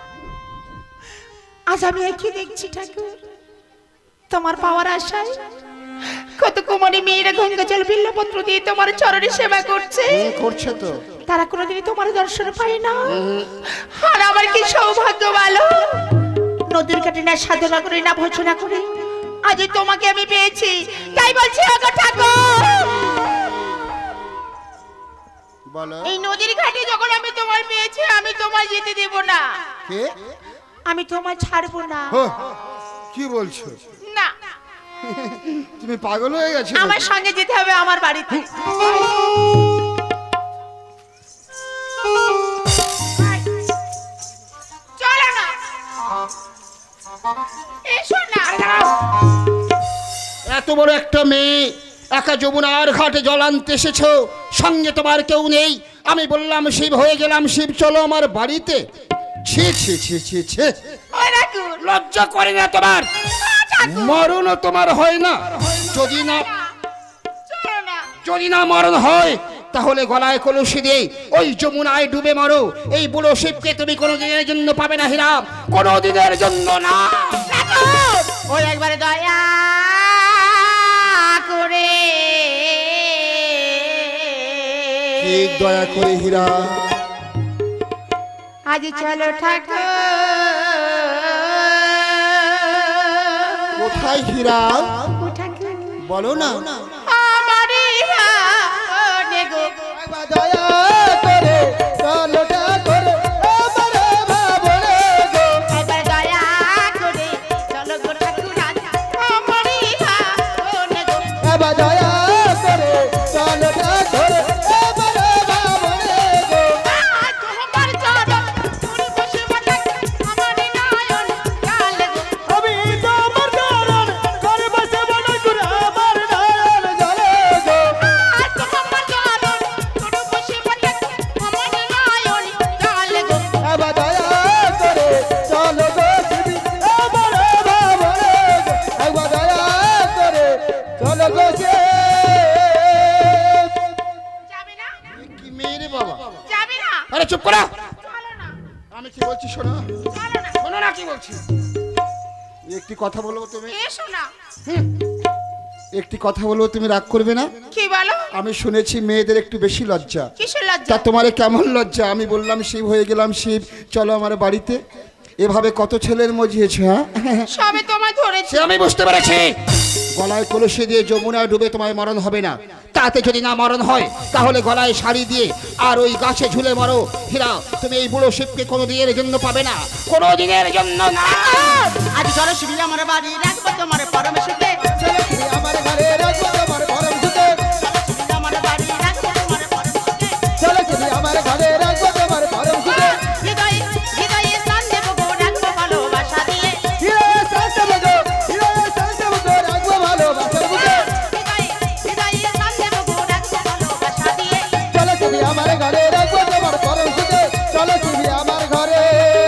আজ আমি কি দেখছি ঠাকুর? তোমার পাওয়ার আশায় কত কুমারী মেয়েরা গঙ্গা জল বিল্লপত্র দিয়ে তোমার চরণে সেবা করছে। হুম, করছে তো। তারা কোনোদিনই তোমার দর্শন পায় না। আর আমার কি সৌভাগ্য বলো, নদীর কাটে না সাধনা করে না ভজনা করে আজ তোমাকে আমি পেয়েছি। তাই বলছি ওগো ঠাকুর, বলো। এই নদীর ঘাটে যখন আমি তোমার পেয়েছি আমি তোমায় যেতে দেব না। কে? আমি তোমায় ছাড়বো না। হো, কি বলছো? না, তুমি পাগল হয়ে গেছো? আমার সঙ্গে যেতে হবে আমার বাড়িতে। চলো না, এসো না। এত বড় একটা মেয়ে একা যমুনার ঘাটে জল আনতে এসেছো, সঙ্গে তোমার কেউ নেই। আমি বললাম শিব হয়ে গেলাম শিব, চলো আমার বাড়িতে। ছি ছি ছি ছি ছি, ওই ঠাকুর, লজ্জা করে না তোমার? মরণও তোমার হয় না? যদি না চলো না। যদি না মরণ হয় তাহলে গলায় কলসি দিয়ে ওই যমুনায় ডুবে মরো। এই বুড়ো শিবকে তুমি কোনো দিনের জন্য পাবে না হীরা, কোনো দিনের জন্য না। ঠাকুর, ওই একবারে দয়া করে কি দয়া করে হীরা? আজ চলো ঠাকুর। কোথায় হীরা? ও ঠাকুর, বলো না। আমারই হানে গো। একবার দয়া করে চলো ঠাকুর, আমারে ভাবরে গো। একবার দয়া করে চলো গো ঠাকুর, আজ আমারই হানে গো। একবার দয়া করে চলো ঠাকুর, আমারে ভাবরে গো। আজ তোমার চরণ ধরে বসে বাটাক আমারই নয়ন কাল গো। আমি তোমার চরণ করে বসে মনে করে আমার নয়ন জলে গো। আজ তোমার চরণ ধরে বসে বাটাক আমারই নয়ন কাল গো। একবার দয়া করে চলো গো শিবি, আমারে ভাবরে গো। একবার দয়া করে চলো গো শিব। যাবে না? কি মেয়ে রে বাবা? যাবে না? আরে চুপ করো। চলো না, আমি কি বলছি শোনো। চলো না। শোনো না কি বলছি। একটি কথা বলবো তুমি? এসো না। একটি কথা বলবো, তুমি রাগ করবে না? কি বলো? আমি শুনেছি মেয়েদের একটু বেশি লজ্জা। কিসের তা লজ্জা? তোমারে কেমন লজ্জা? আমি বললাম শিব হয়ে গেলাম শিব, চলো আমার বাড়িতে। এভাবে কত ছেলের মজিয়েছে। হ্যাঁ, সবে তোমায় ধরেছি। সে আমি বুঝতে পেরেছি। গলায় কলসি দিয়ে যমুনায় ডুবে তোমায় মরণ হবে না। তাতে যদি না মরণ হয় তাহলে গলায় শাড়ি দিয়ে আর ওই গাছে ঝুলে মরো। হীরা, তুমি এই বুড়ো শিবকে কোনো দিনের জন্য পাবে না, কোনো দিনের জন্য না। আজ চলো শিবি আমার বাড়ি রাখবো তোমার পরমেশ্বরে। চলো শিবি আমার ঘরে রাখবো তোমার পরম সুখে। শিবি আমার বাড়ি রাখবো তোমার পরমেশ্বরে। চলো শিবি আমার ঘরে রাখবো তোমার পরম সুখে। হৃদয়ে হৃদয়ে স্থান দেবো গো, রাখবো ভালোবাসা দিয়ে। হিরোয়ে সাজবো গো, হিরোয়ে সাজবো গো, রাখবো ভালোবাসার বুকে। হৃদয়ে হৃদয়ে স্থান দেবো গো, রাখবো ভালোবাসা দিয়ে। চলো শিবি আমার ঘরে রাখবো তোমার পরম সুখে। চলো শিবি আমার ঘরে।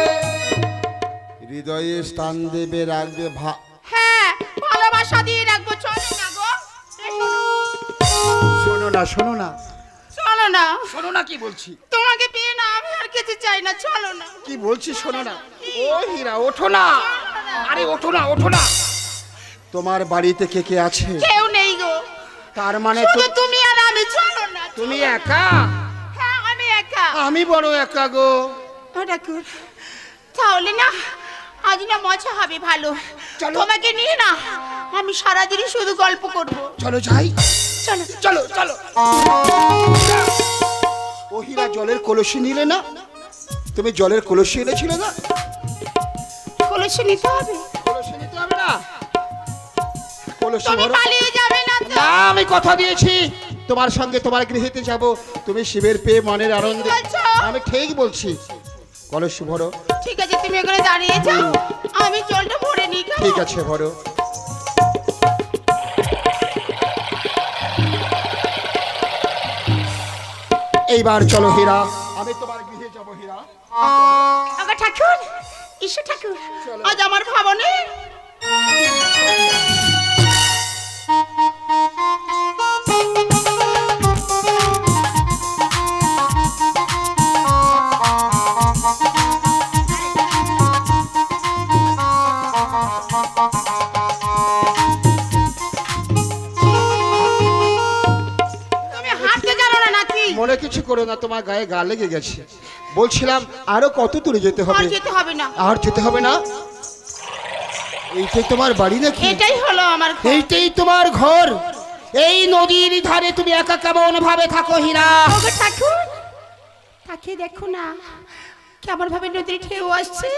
হৃদয়ে স্থান দেবে, রাখবে ভা হ্যাঁ, ভালোবাসা দিয়ে রাখবো। চলো না গো, এসো না। শোনো না, শোনো না, চলো না, শোনো না কি বলছি। তোমাকে পেয়ে না আমি আর কিছু চাই না। চলো না। কি বলছি শোনো না। ও হীরা, ওঠো না। আরে ওঠো না, ওঠো না। তোমার বাড়িতে কে কে আছে? কেউ নেই গো, তার মানে শুধু তো- তুমি আর আমি। চলো না, তুমি একা? হ্যাঁ আমি একা। আমি বড় একা গো। ও ঠাকুর, তাহলে না আজ না মজা হবে ভালো। চলো। তোমাকে নিয়ে না আমি সারাদিনই শুধু গল্প করব। চলো যাই। চলো চলো চলো। ও হীরা, জলের কলসি নিলে না? তুমি জলের কলসি এনেছিলে না? কলসি নিতে হবে? কলসি নিতে হবে না? কলসি তুমি ভরো। পালিয়ে যাবে না তো? না, আমি কথা দিয়েছি তোমার সঙ্গে তোমার গৃহেতে যাব। তুমি শিবের পেয়ে মনের আনন্দে। বলছো? আমি ঠিক বলছি। কলসি ভরো। ঠিক আছে, তুমি এখানে দাঁড়িয়ে যাও, আমি জলটা ভরে নিই। ঠিক আছে, ভরো। এইবার চলো হীরা, আমি তোমার গৃহে যাব হীরা। আগা ঠাকুর, ঈশ্বর ঠাকুর, আজ আমার ভাবনে মনে কিছু করো না, তোমার গায়ে গা লেগে গেছে। বলছিলাম আরো কত দূরে যেতে হবে? আর যেতে হবে না। আর যেতে হবে না? এইটাই তোমার বাড়ি নাকি? এটাই হলো আমার ঘর। এইটাই তোমার ঘর? এই নদীর ধারে তুমি একা কেমন ভাবে থাকো হীরা? ওগো ঠাকুর, তাকে দেখো না কেমন ভাবে নদীর ঢেউ আসছে।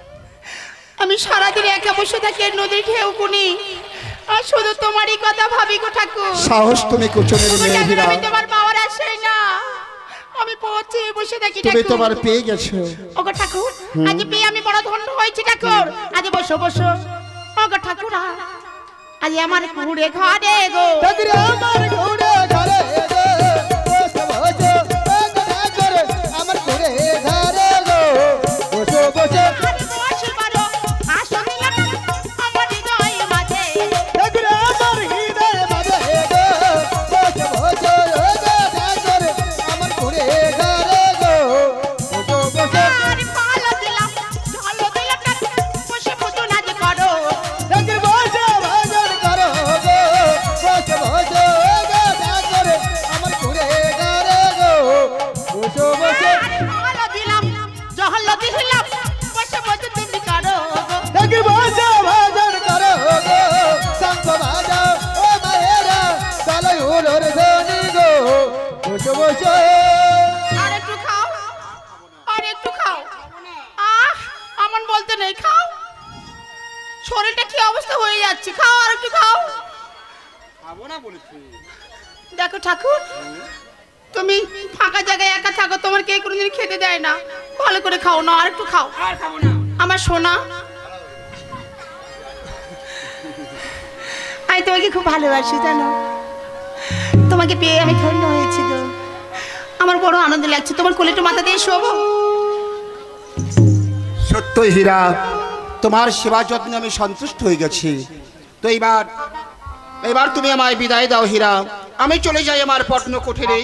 আমি সারাদিন একা বসে থাকি নদীর ঢেউ কুনি, আর শুধু তোমারই কথা ভাবি গো ঠাকুর। সাহস তুমি কুচনের মেয়ে হীরা। আমি তোমার পাওয়ার আসে না, আমি পৌঁছে বসে থাকি ঠাকুর। তুমি তোমার পেয়ে গেছো। ওগো ঠাকুর, আজ পেয়ে আমি বড় ধন্য হয়েছি ঠাকুর। আজ বসো বসো। ওগো ঠাকুর, আজ আমার কুড়ে ঘরে গো। ঠাকুর আমার কুড়ে ঘরে গো, বসো বসো বেদনা করে আমার কুড়ে ঘরে গো, বসো বসো। আরে বসে পারো, আসো দিলা আমার হৃদয় মাঝে। ঠাকুর আমার হৃদয় মাঝে গো, বসো বসো বেদনা করে আমার কুড়ে ঘরে গো, বসো বসো। আরে পালো দিলাম, ঝালো দিলাম না, বসে মতো নাচ করো। ঠাকুর বসো ভজন করো গো, বসো বসো বেদনা করে আমার কুড়ে ঘরে গো, বসো বসো। আরে পালো দিলাম, ঝালো দিলাম, বসে মতো তুমি করো। ঠাকুর বসো ভজন করো গো, শঙ্খ বাজাও ও মায়েরা, তালে উলোর ধ্বনি গো, বসো বসো। আর একটু খাও, আর একটু খাও। আহ, আমন বলতে নেই, খাও। শরীরটা কি অবস্থা হয়ে যাচ্ছে, খাও আর একটু খাও। খাবো না বলেছি। দেখো ঠাকুর, তুমি ফাঁকা জায়গায় একা থাকো, তোমার কে কোনোদিন খেতে দেয় না। ভালো করে খাও না, আর একটু খাও। আর খাবো না। আমার সোনা, আমি তোমাকে খুব ভালোবাসি জানো। তোমাকে পেয়ে আমি ধন্য হয়েছি গো, আমার বড় আনন্দ লাগছে। তোমার কোলে একটু মাথা দিয়ে শোবো? সত্যই হীরা, তোমার সেবা যত্নে আমি সন্তুষ্ট হয়ে গেছি। তো এইবার এবার তুমি আমায় বিদায় দাও হীরা, আমি চলে যাই আমার পত্ন কুঠিরে।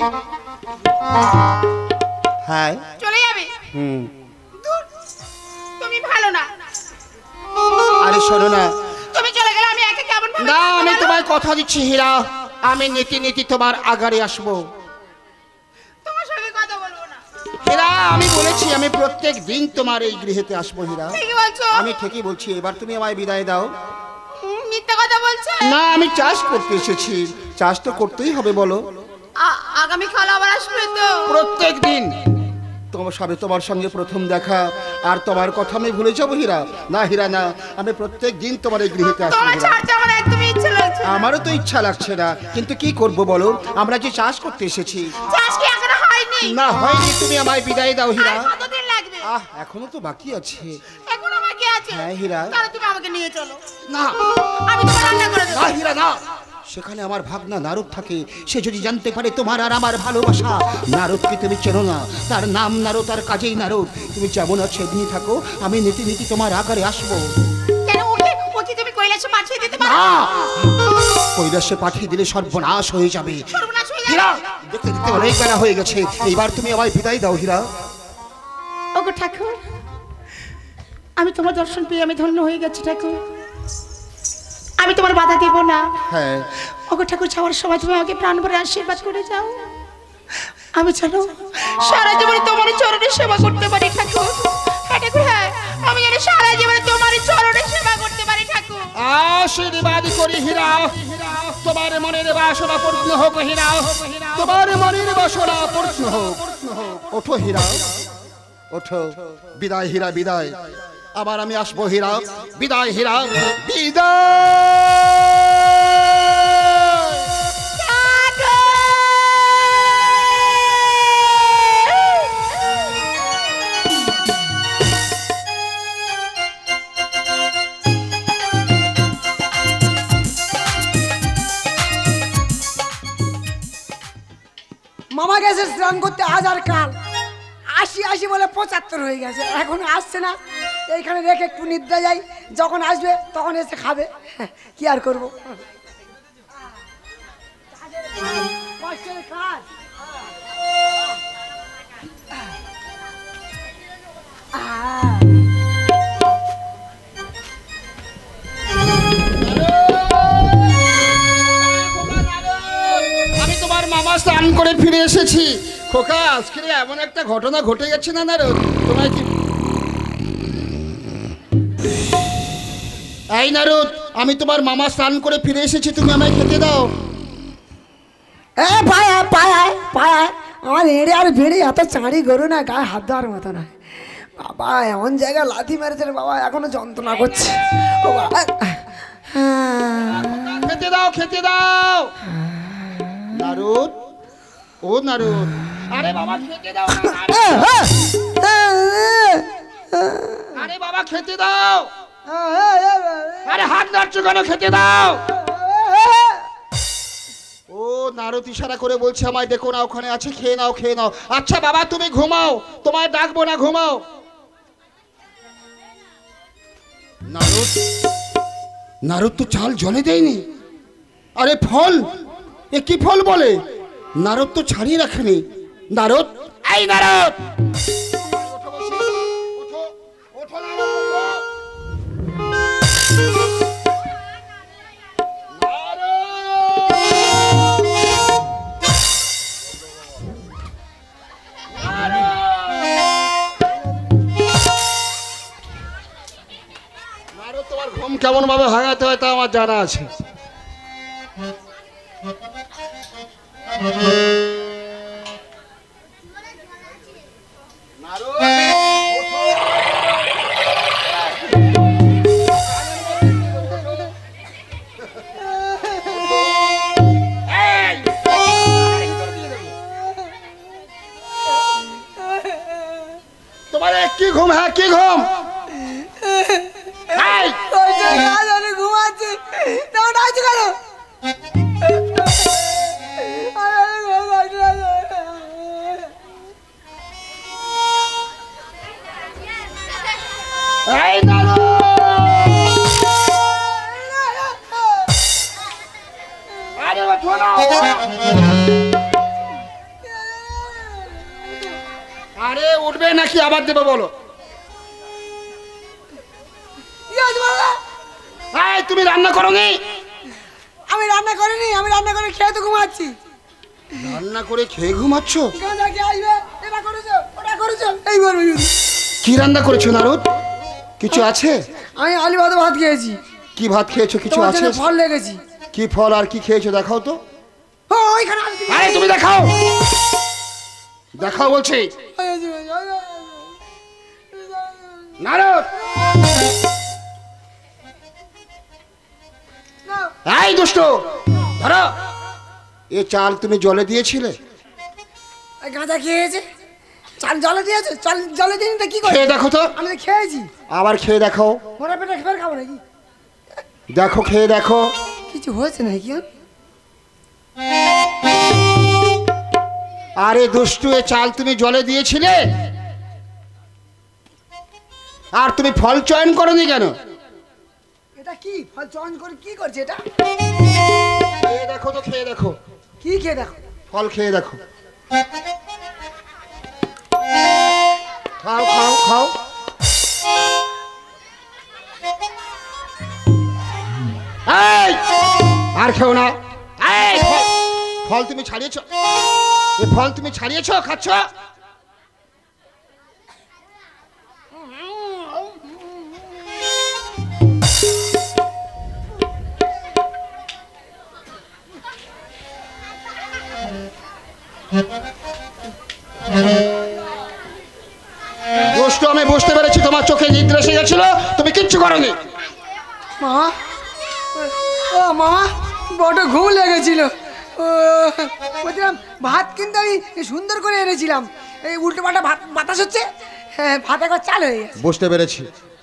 হ্যাঁ। চলে যাবে? হুম। দূর, তুমি ভালো না। আরে শোনো না। তুমি চলে গেলে আমি একা কেমন ভাবে না, থাকবো আমি বলো? তোমায় কথা দিচ্ছি হীরা, আমি নীতি নীতি তোমার আগারে আসবো। তোমার সঙ্গে কথা বলবো না। হীরা, আমি বলেছি আমি প্রত্যেক দিন তোমার এই গৃহেতে আসবো হীরা। ঠিকই বলছো। আমি ঠিকই বলছি, এবার তুমি আমায় বিদায় দাও। হুম, মিথ্যা কথা বলছো। না, আমি চাষ করতে এসেছি, চাষ তো করতেই হবে বলো। আ- আগামীকাল আবার আসবে তো? প্রত্যেক দিন তোমার সবে তোমার সঙ্গে প্রথম দেখা, আর তোমার কথা আমি ভুলে যাবো হীরা? না হীরা না, আমি প্রত্যেক দিন তোমার এই গৃহেতে আসবো তোমার হীরা। ছাড়তে আমার একদমই ইচ্ছে লাগছে না। আমারও তো ইচ্ছা লাগছে না, কিন্তু কি করব বলো, আমরা যে চাষ করতে এসেছি। চাষ কি এখনো হয়নি? না হয়নি, তুমি আমায় বিদায় দাও হীরা। আর কতদিন লাগবে? আহ, এখনো তো বাকি আছে। এখনো বাকি আছে? হ্যাঁ, হীরা। তাহলে তুমি আমাকে নিয়ে চলো, না আমি তোমার রান্না করে দেবো। না হীরা না, সেখানে আমার ভাগনা নারদ থাকে, সে যদি জানতে পারে তোমার আর আমার ভালোবাসা। নারদকে তুমি চেনো না, তার নাম নারদ, তার কাজেই নারদ। তুমি যেমন আছো এমনি থাকো, আমি নীতি নীতি তোমার আকারে আসবো। কেন ওকে ওকে তুমি কৈলাসে পাঠিয়ে দিতে পারো? না, কৈলাসে পাঠিয়ে দিলে সর্বনাশ হয়ে যাবে। সর্বনাশ হয়ে যাবে? হীরা, দেখতে দেখতে অনেক বেলা হয়ে গেছে, এইবার তুমি আমায় বিদায় দাও হীরা। ওগো ঠাকুর, আমি তোমার দর্শন পেয়ে আমি ধন্য হয়ে গেছি ঠাকুর, আমি তোমার বাধা দেব না। হ্যাঁ। ওগো ঠাকুর, যাওয়ার সময় তুমি আমাকে প্রাণ ভরে আশীর্বাদ করে যাও। আমি জানো সারা জীবনে তোমার চরণে সেবা করতে পারি ঠাকুর। হ্যাঁ ঠাকুর, হ্যাঁ আমি জানি সারা জীবনে তোমার চরণে সেবা করতে পারি ঠাকুর। আশীর্বাদ করি হীরা, তোমার মনের বাসনা পূর্ণ হোক হীরা, তোমার মনের বাসনা পূর্ণ হোক। ওঠো হীরা, ওঠো। বিদায় হীরা, বিদায়। আবার আমি আসবো হীরা। বিদায় হীরা, বিদায়। মামা গেছে স্নান করতে আজ আর কাল, আশি আশি বলে পঁচাত্তর হয়ে গেছে, এখন আসছে না। এইখানে রেখে একটু নিদ্রা যাই, যখন আসবে তখন এসে খাবে। কি আর করবো, কষ্টের কাজ। আমি তোমার মামা স্নান করে ফিরে এসেছি। খোকা, আজকে এমন একটা ঘটনা ঘটে গেছে না নারদ, তোমায় কি এই নারদ, আমি তোমার মামা স্নান করে ফিরে এসেছি, তুমি আমায় খেতে দাও। এ পায় পায় পায়, আমার এড়ে আর বেড়ে এত চাঁড়ি গরু না, গায়ে হাত দেওয়ার মতো না। বাবা এমন জায়গায় লাথি মেরেছে রে বাবা, এখনো যন্ত্রণা করছে। ও বাবা, খেতে দাও, খেতে দাও নারদ। ও নারদ, আরে বাবা খেতে দাও না, আরে বাবা খেতে দাও। আরে হাত নাড়ছো কেন, খেতে দাও। ও নারদ ইশারা করে বলছে আমায় দেখো না, ওখানে আছে, খেয়ে নাও, খেয়ে নাও। আচ্ছা বাবা তুমি ঘুমাও, তোমায় ডাকবো না, ঘুমাও। নারদ, নারদ তো চাল জলে দেয়নি। আরে ফল, এ কি ফল বলে? নারদ তো ছাড়িয়ে রাখেনি। নারদ, এই নারদ, ওঠো বলছি, ওঠো, ওঠো নারদ, ওঠো। নারদ, তোমার ঘুম কেমন ভাবে ভাঙাতে হয় তা আমার জানা আছে। তোমার কি ঘুম? হ্যাঁ কি ঘুম? ঘুমাচ্ছি কেন? এই নারদ, আরে ওঠো না। আরে উঠবে নাকি আবার দেবো বলো? এই তুমি রান্না করোনি? আমি রান্না করিনি, আমি রান্না করে খেয়ে তো ঘুমাচ্ছি। রান্না করে খেয়ে ঘুমাচ্ছ? কি রান্না করেছো নারদ? কিছু আছে? আমি আলু ভাত ভাত খেয়েছি। কি ভাত খেয়েছো? কিছু আছে? ফল লেগেছি। কি ফল আর কি খেয়েছো দেখাও তো। ওইখানে আরে তুমি দেখাও, দেখাও বলছি। নারদ, এই দুষ্ট, ধরো। এ চাল তুমি জলে দিয়েছিলে? গাঁজা খেয়েছে, চাল জলে দিয়েছে। চাল জলে দিন তো কি করে? খেয়ে দেখো তো। আমি খেয়েছি। আবার খেয়ে দেখো। মোটা পেটে ফের খাবো নাকি? দেখো, খেয়ে দেখো। কিছু হয়েছে নাকি? আরে দুষ্টু, এ চাল তুমি জলে দিয়েছিলে আর তুমি ফল চয়ন করনি কেন? এটা কি ফল চয়ন করে কি করছে এটা? খেয়ে দেখো তো, খেয়ে দেখো। কি খেয়ে দেখো? ফল খেয়ে দেখো। খাও খাও খাও। এই আর খেও না। এই ফল তুমি ছাড়িয়েছ। এ ফল তুমি ছাড়িয়েছো, খাচ্ছ? দুষ্ট, আমি বুঝতে পেরেছি তোমার চোখে নিদ্রা এসে গেছিল, তুমি কিচ্ছু করোনি। মা, ও মা, বড় ঘুম লেগেছিল। ও বলছিলাম ভাত কিন্তু আমি সুন্দর করে এনেছিলাম, এই উল্টো পাল্টা ভাত বাতাস হচ্ছে, হ্যাঁ ভাত একবার চাল হয়ে গেছে। বুঝতে পেরেছি।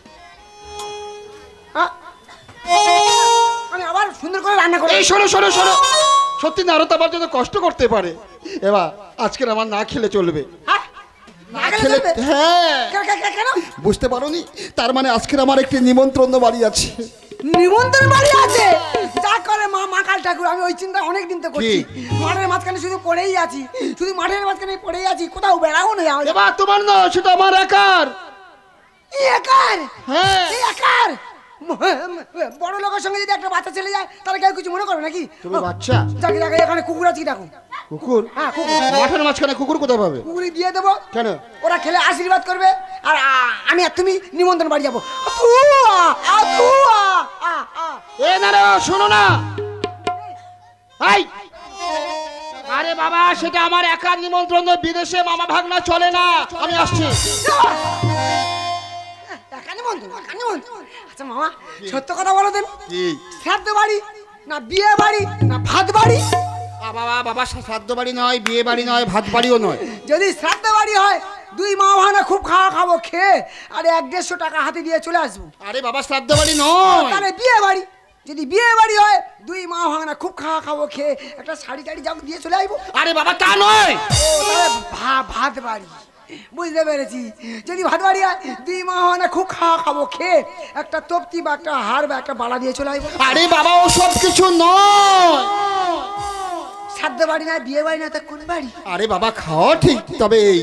আ, আমি আবার সুন্দর করে রান্না করে। এই শোনো শোনো শোনো, সত্যি নারদ আমার জন্য কষ্ট করতে পারে। এবার আজকের আমার না খেলে চলবে। হ্যাঁ, না খেলে চলবে? হ্যাঁ। কে- কে- কে- কেন? বুঝতে পারোনি? তার মানে আজকের আমার একটি নিমন্ত্রণ বাড়ি আছে। নিমন্ত্রণ বাড়ি আছে? যা করে মা মাকাল ঠাকুর, আমি ওই চিন্তা অনেক দিন তো করছি। মাঠের মাঝখানে শুধু পড়েই আছি, শুধু মাঠের মাঝখানে পড়েই আছি, কোথাও বেড়াও না। এবার তোমার না, সেটা আমার একার। কি একার? হ্যাঁ। কি একার? বড় লোকের সঙ্গে যদি একটা বাচ্চা চলে যায় তাহলে কেউ কিছু মনে করবে নাকি? তুমি বাচ্চা? যাকে যাকে এখানে কুকুর আছে কি দেখো। কুকুর? হ্যাঁ কুকুর। মাঠের মাঝখানে কুকুর কোথায় পাবে? কুকুরই দিয়ে দেবো। কেন? ওরা খেলে আশীর্বাদ করবে, আর আ- আমি আর তুমি নিমন্ত্রণ বাড়ি যাবো। আতুয়া, আতুয়া, আ, আ। এ না রে, শোনো না। এই, আরে বাবা, সেটা আমার একার নিমন্ত্রণ, বিদেশে মামা ভাগনা চলে না। আমি আসছি। একা নিমন্ত্রণ, একা নিমন্ত্রণ। আচ্ছা মামা, সত্য কথা বলো দেন, কি? শ্রাদ্ধ বাড়ি না বিয়ে বাড়ি না ভাত বাড়ি? আ বাবা, বাবা শ্রাদ্ধ বাড়ি নয়, বিয়ে বাড়ি নয়, ভাত বাড়িও নয়। যদি শ্রাদ্ধ বাড়ি হয়, দুই মা ভানা খুব খাওয়া খাবো, খেয়ে আর এক দেড়শো টাকা হাতে দিয়ে চলে আসবো। আরে বাবা, শ্রাদ্ধ বাড়ি নয়। তাহলে বিয়ে বাড়ি। যদি বিয়ে বাড়ি হয়, দুই মা ভাঙা খুব খাওয়া খাবো, খেয়ে একটা শাড়ি টাড়ি যাও দিয়ে চলে আসবো। আরে বাবা, তা নয়। ও তাহলে ভা- ভাত বাড়ি, বুঝতে পেরেছি। যদি ভাত বাড়ি হয়, দুই মা ভাঙা খুব খাওয়া খাবো, খেয়ে একটা তপ্তি বা একটা হাড় বা একটা বালা দিয়ে চলে আসবো। আরে বাবা, ও সব কিছু নয়। শ্রাদ্ধ বাড়ি না, বিয়ে বাড়ি না, তা কোন বাড়ি? আরে বাবা, খাও ঠিক, তবে এই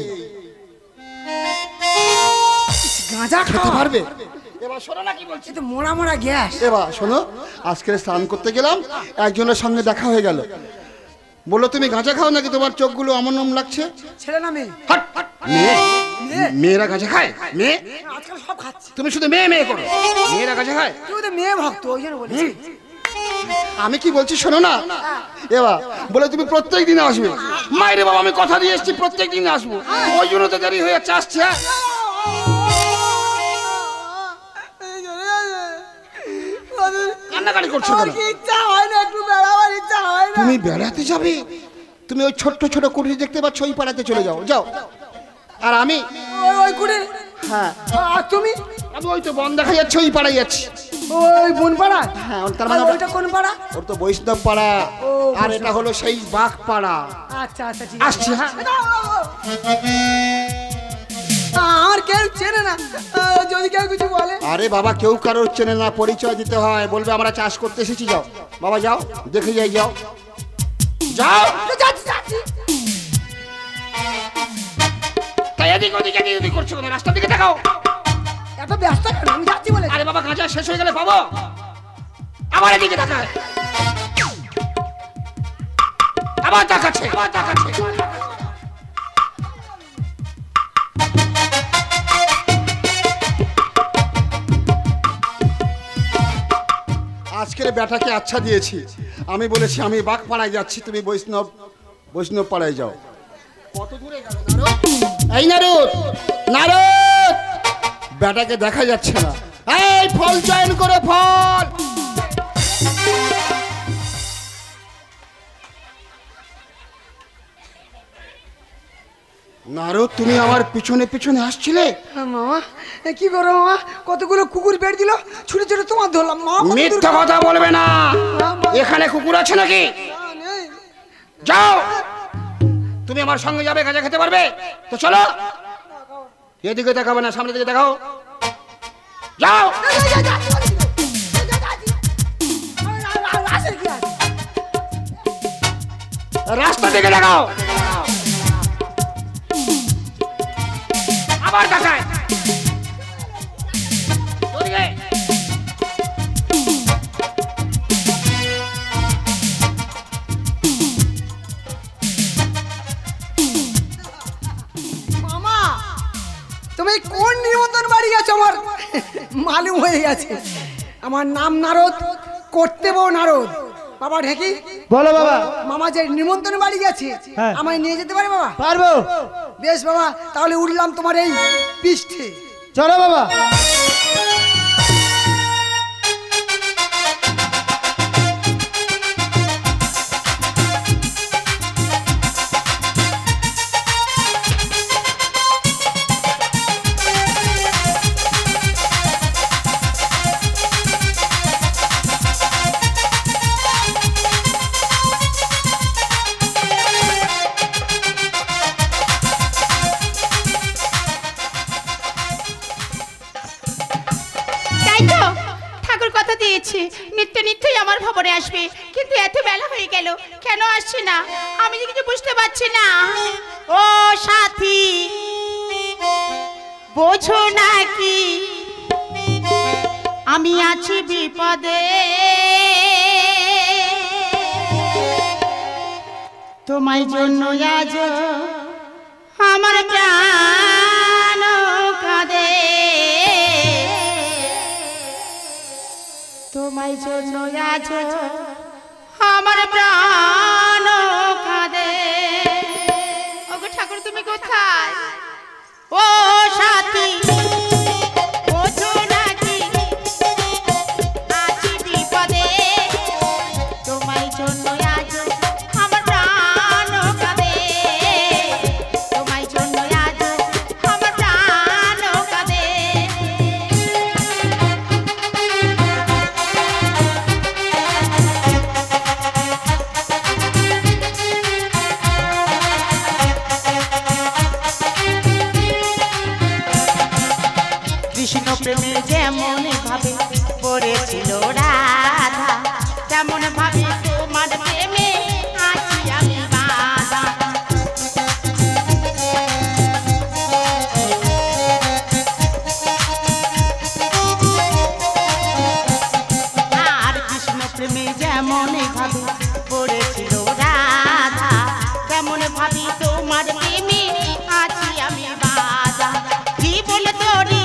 গাঁজা খেতে খাওয়া পারবে? এবার শোনো না কি বলছি। এ তো মোড়া মোড়া গ্যাস। এবার শোনো, আজকে স্নান করতে গেলাম, একজনের সঙ্গে দেখা হয়ে গেল। বললো তুমি গাঁজা খাও নাকি, তোমার চোখগুলো এমন এমন লাগছে। ছেলে না মেয়ে? হাট, হাট, মেয়ে? মেয়ে? মেয়েরা গাঁজা খায়? মেয়ে? আজকাল সব খাচ্ছে। তুমি শুধু মেয়ে মেয়ে করো, মেয়েরা গাঁজা খায়? তুই তো মেয়ে ভক্ত, ওই জন্য বলেছি। আমি কি বলছি শোনো না। এবার বলে তুমি প্রত্যেক দিন আসবে। মায়েরে বাবা, আমি কথা দিয়ে এসেছি প্রত্যেক দিন আসবো, ওই জন্য তো দেরি হয়ে যাচ্ছে। আসছে। কান্নাকাটি করছো কেন? ইচ্ছা হয় না, একটু বেড়াবার ইচ্ছা হয় না। তুমি বেড়াতে যাবে? তুমি ওই ছোট্ট ছোট কুঠি দেখতে পাচ্ছ, ওই পাড়াতে চলে যাও, যাও। আর আমি? ওই ওই কুড়ে। হ্যাঁ। আর তুমি? আমি ওই তো বন দেখা যাচ্ছে, ওই পাড়ায় যাচ্ছি। ওই বোন পাড়া? হ্যাঁ, তার মানে আর ওইটা কোন পাড়া? ওর তো বৈষ্ণব পাড়া, ও, আর এটা হলো সেই বাঘ পাড়া। আচ্ছা আচ্ছা ঠিক আসছি, হ্যাঁ। আর কেউ চেনে না, আহ, যদি কেউ কিছু বলে। আরে বাবা, কেউ কারোর চেনে না, পরিচয় দিতে হয়, বলবে আমরা চাষ করতে এসেছি। যাও বাবা, যাও, দেখে যাই, যাও যাও। যাচ্ছি যাচ্ছি। তাই এদিক ওদিক এদিক ওদিক করছো কেন? রাস্তার দিকে দেখাও। এত ব্যস্ত কেন? আমি যাচ্ছি বলে। আরে বাবা, গাঁজা শেষ হয়ে গেলে পাবো। আবার এদিকে দেখায়, আবার দেখাচ্ছে, আবার দেখাচ্ছে। আজকের ব্যাটাকে আচ্ছা দিয়েছি, আমি বলেছি আমি বাঘ পাড়ায় যাচ্ছি, তুমি বৈষ্ণব বৈষ্ণব পাড়ায় যাও। কত দূরে গেল নারদ? এই নারদ, নারদ, ব্যাটাকে দেখা যাচ্ছে না। এই ফল চয়ন করে, ফল। নারদ, তুমি আমার পিছনে পিছনে আসছিলে? মামা এ কি করো মামা? কতগুলো কুকুর বের দিল, ছুটে ছুটে তোমার ধরলাম। মা কত দূর- মিথ্যা কথা বলবে না। এখানে কুকুর আছে নাকি? না, নেই। যাও, তুমি আমার সঙ্গে যাবে, গাঁজা খেতে পারবে তো চলো। এদিকে দেখাবে না, সামনের দিকে দেখাও, যাও। এই, এই, এই, যাচ্ছি, যাচ্ছি, এই, যাচ্ছি, যাচ্ছি। আর- আর- আর আসে কি আছে? রাস্তা দিকে দেখাও, আবার দেখায়, ওদিকে। মালুম হয়ে গেছে আমার নাম নারদ করতে বউ নারদ বাবা ঢেকি বলো বাবা মামা যে নিমন্ত্রণ বাড়ি গেছে হ্যাঁ। আমায় নিয়ে যেতে পারে বাবা পারবো বেশ বাবা তাহলে উঠলাম তোমার এই পৃষ্ঠে চলো বাবা নিত্য নিত্যই আমার খবরে আসবে কিন্তু এত বেলা হয়ে গেল কেন আসছে না আমি যে কিছু বুঝতে পারছি না ও সাথী বোঝো নাকি আমি আছি বিপদে তোমায় জন্য আজ আমার প্রাণ কাঁদে তোমায় জন্য আজ আমার প্রাণ কাঁদে ওগো ঠাকুর তুমি কোথায় ও সাথী বোঝো নাকি আছি বিপদে তোমায় জন্য আজ আমার প্রাণ কাঁদে তোমায় জন্য আজ আমার প্রাণ কাঁদে কৃষ্ণ প্রেমে যেমন ভাবে পড়েছিল রাধা তেমন ভাবে তোমার প্রেমে আছি আমি বাধা আর কৃষ্ণ প্রেমে যেমন ভাবে পড়েছিল রাধা তেমন ভাবে তোমার প্রেমে আছি আমি বাধা জীবন তোরি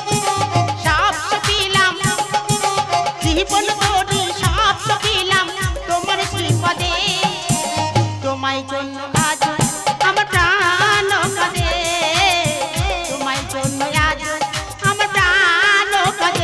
জীবন তোরি সব পেলাম তোমার শ্রীপদে তোমায় জন্য আজ আমার প্রাণ কাঁদে তোমায় জন্য আজ আমার প্রাণ কাঁদে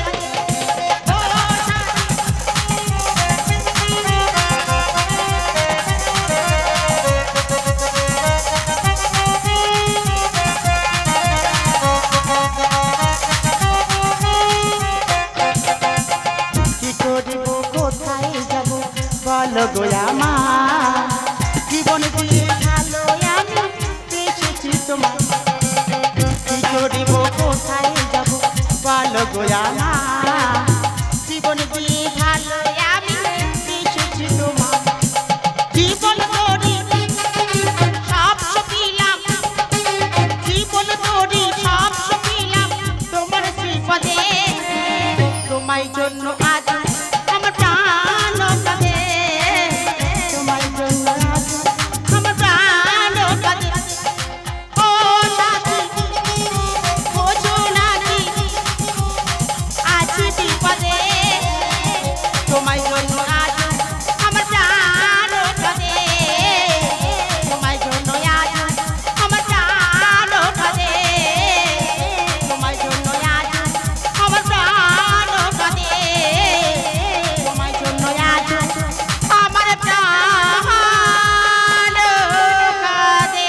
বলো গো আমার জীবন দিয়ে ভালো আমি পেয়েছি তোমার কি করিব কোথায় যাব বলো গো আমার জীবন দিয়ে ভালো আমি পেয়েছি তোমার জীবন তোরি সব পেলাম জীবন তোরি সব পেলাম তোমার শ্রীপদে তোমায় জন্য আজ আমার প্রাণ কাঁদে তোমায় জন্য আজ আমার প্রাণ কাঁদে ও সাথী বোঝো নাকি আছি বিপদে তোমায় জন্য আজ আমার প্রাণ কাঁদে তোমায় জন্য আজ আমার প্রাণ কাঁদে তোমায় জন্য আজ আমার প্রাণ কাঁদে তোমায় জন্য আজ আমার প্রাণ কাঁদে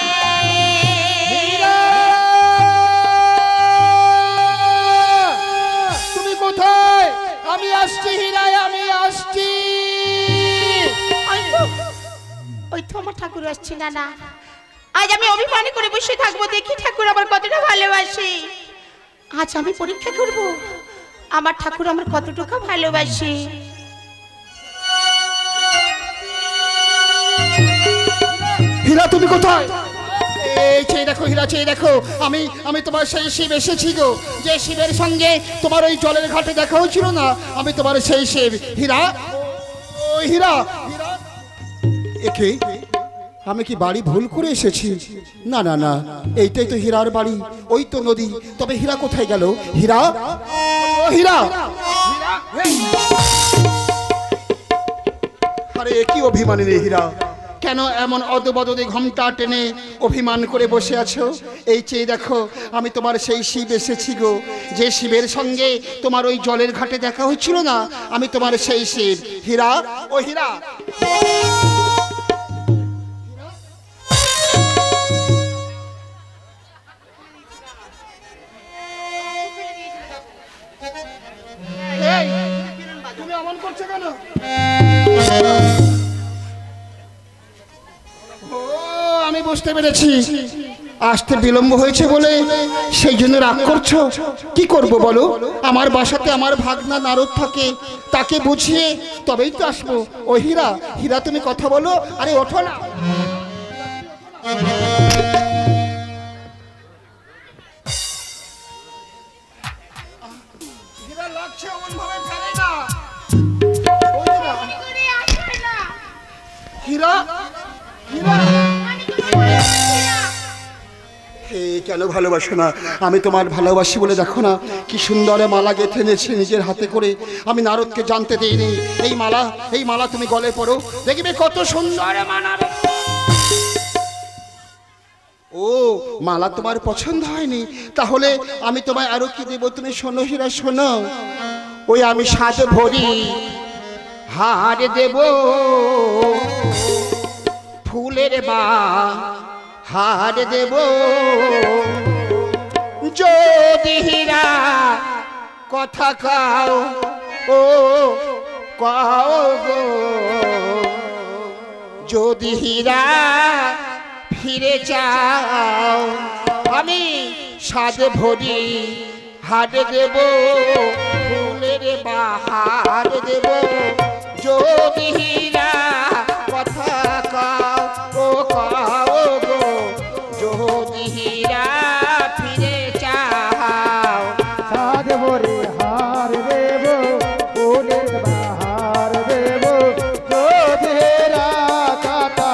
তুমি কোথায়? আমি আসছি হীরায়, আমি আসছি। ওই তো ওই তো আমার ঠাকুর আসছে না না আজ আমি অভিমান করে বসে থাকবো দেখি ঠাকুর আমার কতটা ভালোবাসে আজ আমি পরীক্ষা করব আমার ঠাকুর আমার কতটুকু ভালোবাসে হীরা তুমি কোথায়? এই চেয়ে দেখো হীরা, চেয়ে দেখো, আমি আমি তোমার সেই শিব এসেছি গো, যে শিবের সঙ্গে তোমার ওই জলের ঘাটে দেখা হয়েছিল না, আমি তোমার সেই শিব। হীরা, ও হীরা, একে আমি কি বাড়ি ভুল করে এসেছি? না না না, এইটাই তো হীরার বাড়ি, ওই তো নদী। তবে হীরা কোথায় গেল? হীরা, ও হীরা আরে কি অভিমানী রে হীরা, কেন এমন অদবদে ঘোমটা টেনে অভিমান করে বসে আছো? এই চেয়ে দেখো, আমি তোমার সেই শিব এসেছি গো, যে শিবের সঙ্গে তোমার ওই জলের ঘাটে দেখা হচ্ছিল না, আমি তোমার সেই শিব। হীরা, ও হীরা, তুমি এমন করছো কেন? ও আমি বুঝতে পেরেছি, আসতে বিলম্ব হয়েছে বলে সেই জন্য রাগ করছো। কি করব বলো, আমার বাসাতে আমার ভাগনা নারদ থাকে, তাকে বুঝিয়ে তবেই তো আসবো। ও হীরা, হীরা তুমি কথা বলো। আরে ওঠো না। হীরা লাগছে অমন ভাবে ফেলে না। ও হীরা, হীরা, হীরা কেন ভালোবাসো না? আমি তোমার ভালোবাসি বলে দেখো না কি সুন্দর মালা গেঁথে এনেছি নিজের হাতে করে, আমি নারদকে জানতে দিইনি। এই মালা, এই মালা তুমি গলে পড়ো, দেখবে কত সুন্দর মানাবে। ও মালা তোমার পছন্দ হয়নি? তাহলে আমি তোমায় আরো কি দেবো, তুমি শোনো হীরা শোনো। ওই আমি সাজ ভরি হার দেব, ফুলের বা হার দেব, যদি হীরা কথা কাও, ও কাও গো, যদি হীরা ফিরে চাও, আমি সাজ ভরি হার দেব, ফুলের বাহার দেব, যদি হীরা কথা কাও, ও কাও গো, যদি হীরা ফিরে চাও, সাজ ভরে হার দেব, ফুলের বাহার দেব, যদি হীরা কথা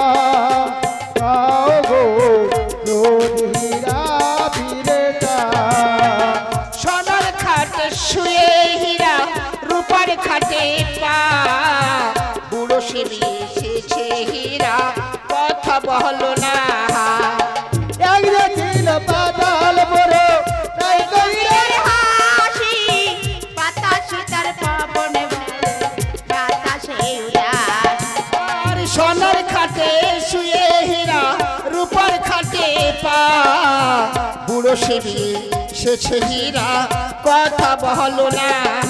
কাও গো, যদি হীরা ফিরে চাও। সোনার খাটে শুয়ে হীরা রূপার খাটে পা, বুড়ো শিবি এসেছে হীরা কথা বলো না। একরে ছিল পাতাল বড়, তাই কইরে হাসি বাতাসে তার পবন বাতাসে উড়ায়। আর সোনার খাটে শুয়ে হীরা রূপার খাটে পা, বুড়ো শিবি এসেছে হীরা কথা বলো না।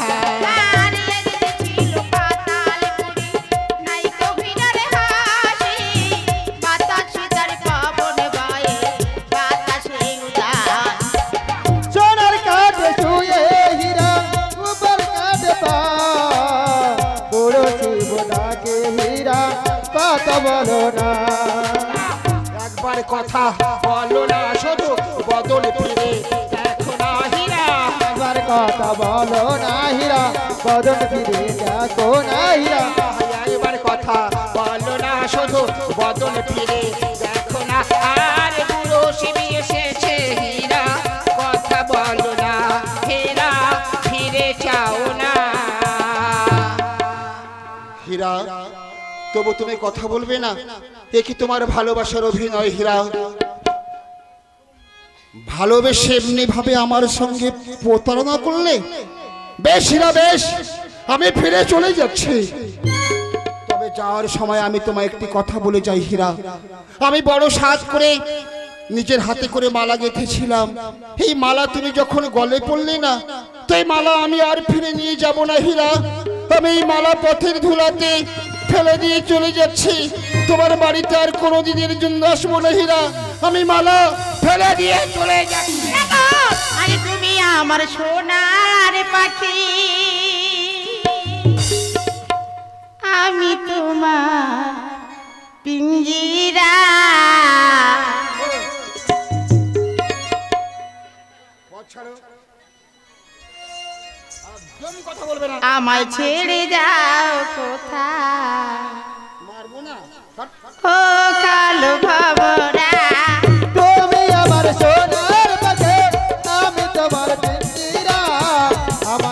সোনার কাঠে শুয়ে হীরা উপর কাঠে পা, বুড়ো শিব ডাকে হীরা কথা বলো না। একবার কথা বলো না, শুধু বদল ফিরে দেখো না হীরা, একবার কথা বলো না হীরা, বদন ফিরে দেখো না হীরা। একবার কথা বলো না, শুধু বদল ফিরে দেখো না। আর বুড়ো শিবি এসেছে হীরা কথা বলো না, হীরা ফিরে চাও না। হীরা, তবু তুমি কথা বলবে না? এ কি তোমার ভালোবাসার অভিনয় হীরা? ভালোবেসে এমনি ভাবে আমার সঙ্গে প্রতারণা করলে? বেশ হীরা বেশ, আমি ফিরে চলে যাচ্ছি। তবে যাওয়ার সময় আমি তোমায় একটি কথা বলে যাই হীরা, আমি বড় সাজ করে নিজের হাতে করে মালা গেঁথেছিলাম, এই মালা তুমি যখন গলে পড়লে না, তো এই মালা আমি আর ফিরে নিয়ে যাব না হীরা। আমি এই মালা পথের ধুলাতে ফেলে দিয়ে চলে যাচ্ছি, তোমার বাড়িতে আর কোনোদিনের জন্য আসবো না হীরা। আমি মালা ফেলে দিয়ে চলে যাচ্ছি। আরে তুমি আমার সোনার পাখি, আমি তোমার পিঞ্জিরা, আমায় ছেড়ে যাও কোথায়, মারবো না। ও কালো ভবরা। তুমি আমার সোনার পাখি, আমি তোমার পিঞ্জিরা,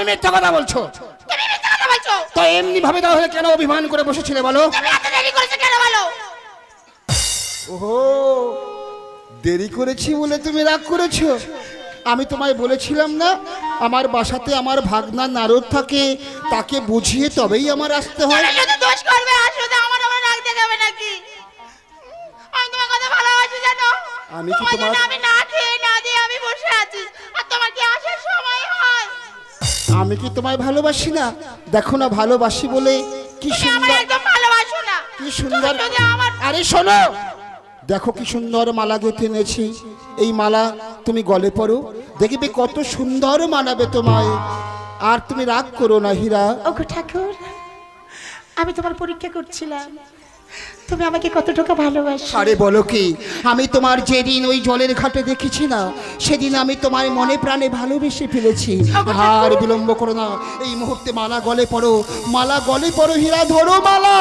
তুমি মিথ্যা কথা বলছো। তুমি মিথ্যা কথা বলছো। তো এমনি ভাবে তাহলে কেন অভিমান করে বসেছিলে বলো? তুমি এত দেরি করেছো কেন বলো? ওহো, দেরি করেছি বলে তুমি রাগ করেছো? আমি তোমায় বলেছিলাম না আমার বাসাতে আমার ভাগনা নারদ থাকে, তাকে বুঝিয়ে তবেই আমার আসতে হয়। শুধু দোষ করবে আর শুধু আমার আমার রাগ দেখাবে নাকি? আমি তোমার কথা ভালোবাসি জানো। আমি কি তোমার তোমার জন্য আমি না খেয়ে না দিয়ে আমি বসে আছি আর তোমার কি আসার সময় হয়? আমি কি তোমায় ভালোবাসি না? দেখো না ভালোবাসি বলে কি তুমি আমার সুন্দর, একদম ভালোবাসো না। কি সুন্দর। তুমি যদি আমার আরে শোনো, দেখো কি সুন্দর মালা গেঁথে এনেছি। এই মালা তুমি গলে পরো, দেখবে কত সুন্দর মানাবে তোমায়। আর তুমি রাগ করো না হীরা। ওগো ঠাকুর, আমি তোমার পরীক্ষা করছিলাম তুমি আমাকে কতটুকু ভালোবাসো। আরে বলো কি, আমি তোমার যেদিন ওই জলের ঘাটে দেখেছি না, সেদিন আমি তোমার মনে প্রাণে ভালোবেসে ফেলেছি। আর বিলম্ব করো না, এই মুহূর্তে মালা গলে পড়ো, মালা গলে পড়ো হীরা, ধরো মালা।